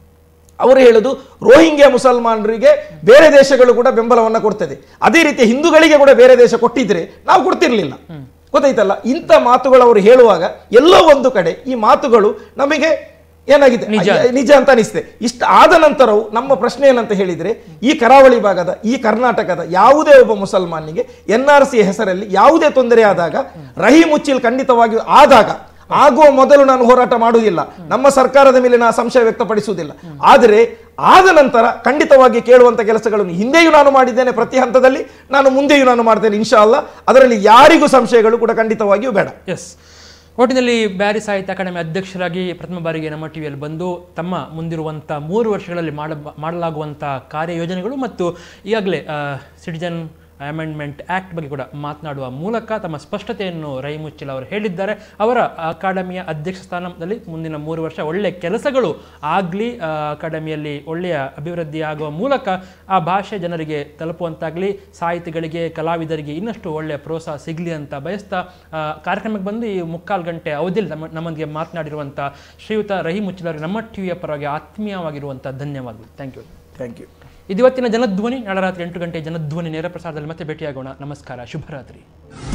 ಅವರು ಹೇಳುದು ರೋಹಿಂಗ್ಯಾ ಮುಸಲ್ಮಾನರಿಗೆ ಬೇರೆ ದೇಶಗಳು ಕೂಡ ಬೆಂಬಲವನ್ನ ಕೊಡ್ತದೆ, ಅದೇ ರೀತಿ ಹಿಂದೂಗಳಿಗೆ ಕೂಡ ಬೇರೆ ದೇಶ ಕೊಟ್ಟಿದ್ರೆ ನಾವು ಕೊಡ್ತಿರ್ಲಿಲ್ಲ, ಗೊತ್ತಾಯ್ತಲ್ಲ. ಇಂಥ ಮಾತುಗಳು ಅವರು ಹೇಳುವಾಗ ಎಲ್ಲೋ ಒಂದು ಕಡೆ ಈ ಮಾತುಗಳು ನಮಗೆ ಏನಾಗಿದೆ ನಿಜ ಅಂತ ಅನಿಸ್ತದೆ. ಇಷ್ಟ ಆದ ನಂತರವೂ ನಮ್ಮ ಪ್ರಶ್ನೆ ಏನಂತ ಹೇಳಿದ್ರೆ, ಈ ಕರಾವಳಿ ಭಾಗದ ಈ ಕರ್ನಾಟಕದ ಯಾವುದೇ ಒಬ್ಬ ಮುಸಲ್ಮಾನಿಗೆ ಎನ್ ಆರ್ ಸಿ ಹೆಸರಲ್ಲಿ ಯಾವುದೇ ತೊಂದರೆ ಆದಾಗ ರಹೀಂ ಉಚ್ಚಿಲ್ ಖಂಡಿತವಾಗಿ ಆದಾಗ ಆಗುವ ಮೊದಲು ನಾನು ಹೋರಾಟ ಮಾಡುವುದಿಲ್ಲ, ನಮ್ಮ ಸರ್ಕಾರದ ಮೇಲೆ ನಾನು ಸಂಶಯ ವ್ಯಕ್ತಪಡಿಸುವುದಿಲ್ಲ. ಆದರೆ ಆದ ನಂತರ ಖಂಡಿತವಾಗಿ ಕೇಳುವಂತ ಕೆಲಸಗಳನ್ನು ಹಿಂದೆಯೂ ನಾನು ಮಾಡಿದ್ದೇನೆ, ಪ್ರತಿ ಹಂತದಲ್ಲಿ ನಾನು ಮುಂದೆಯೂ ನಾನು ಮಾಡ್ತೇನೆ ಇನ್ಶಾ ಅಲ್ಲಾ. ಅದರಲ್ಲಿ ಯಾರಿಗೂ ಸಂಶಯಗಳು ಕೂಡ ಖಂಡಿತವಾಗಿಯೂ ಬೇಡ. ಎಸ್, ಒಟ್ಟಿನಲ್ಲಿ ಬ್ಯಾರಿ ಸಾಹಿತ್ಯ ಅಕಾಡೆಮಿ ಅಧ್ಯಕ್ಷರಾಗಿ ಪ್ರಥಮ ಬಾರಿಗೆ ನಮ್ಮ ಟಿವಿಯಲ್ಲಿ ಬಂದು ತಮ್ಮ ಮುಂದಿರುವಂಥ ಮೂರು ವರ್ಷಗಳಲ್ಲಿ ಮಾಡ ಮಾಡಲಾಗುವಂಥ ಕಾರ್ಯಯೋಜನೆಗಳು ಮತ್ತು ಈಗಾಗಲೇ ಸಿಟಿಜನ್ ಅಮೆಂಡ್ಮೆಂಟ್ ಆ್ಯಕ್ಟ್ ಬಗ್ಗೆ ಕೂಡ ಮಾತನಾಡುವ ಮೂಲಕ ತಮ್ಮ ಸ್ಪಷ್ಟತೆಯನ್ನು ರಹೀಂ ಉಚ್ಚಿಲ್ ಅವರು ಹೇಳಿದ್ದಾರೆ. ಅವರ ಅಕಾಡೆಮಿಯ ಅಧ್ಯಕ್ಷ ಸ್ಥಾನದಲ್ಲಿ ಮುಂದಿನ ಮೂರು ವರ್ಷ ಒಳ್ಳೆಯ ಕೆಲಸಗಳು ಆಗಲಿ, ಅಕಾಡೆಮಿಯಲ್ಲಿ ಒಳ್ಳೆಯ ಅಭಿವೃದ್ಧಿ ಆಗುವ ಮೂಲಕ ಆ ಭಾಷೆ ಜನರಿಗೆ ತಲುಪುವಂತಾಗಲಿ, ಸಾಹಿತಿಗಳಿಗೆ, ಕಲಾವಿದರಿಗೆ ಇನ್ನಷ್ಟು ಒಳ್ಳೆಯ ಪ್ರೋತ್ಸಾಹ ಸಿಗಲಿ ಅಂತ ಬಯಸ್ತಾ ಕಾರ್ಯಕ್ರಮಕ್ಕೆ ಬಂದು ಈ ಮುಕ್ಕಾಲು ಗಂಟೆ ಅವಧಿಯಲ್ಲಿ ನಮ್ಮ ನಮ್ಮೊಂದಿಗೆ ಮಾತನಾಡಿರುವಂಥ ಶ್ರೀಯುತ ರಹೀಂ ಉಚ್ಚಿಲ್ ಅವರಿಗೆ ನಮ್ಮ ಟಿವಿಯ ಪರವಾಗಿ ಆತ್ಮೀಯವಾಗಿರುವಂಥ ಧನ್ಯವಾದಗಳು. Thank you thank you. ಇದು ಇವತ್ತಿನ ಜನಧ್ವನಿ. ನಾಳೆ ರಾತ್ರಿ ಎಂಟು ಗಂಟೆ ಜನಧ್ವನಿ ನೇರ ಪ್ರಸಾರದಲ್ಲಿ ಮತ್ತೆ ಭೇಟಿಯಾಗೋಣ. ನಮಸ್ಕಾರ, ಶುಭರಾತ್ರಿ.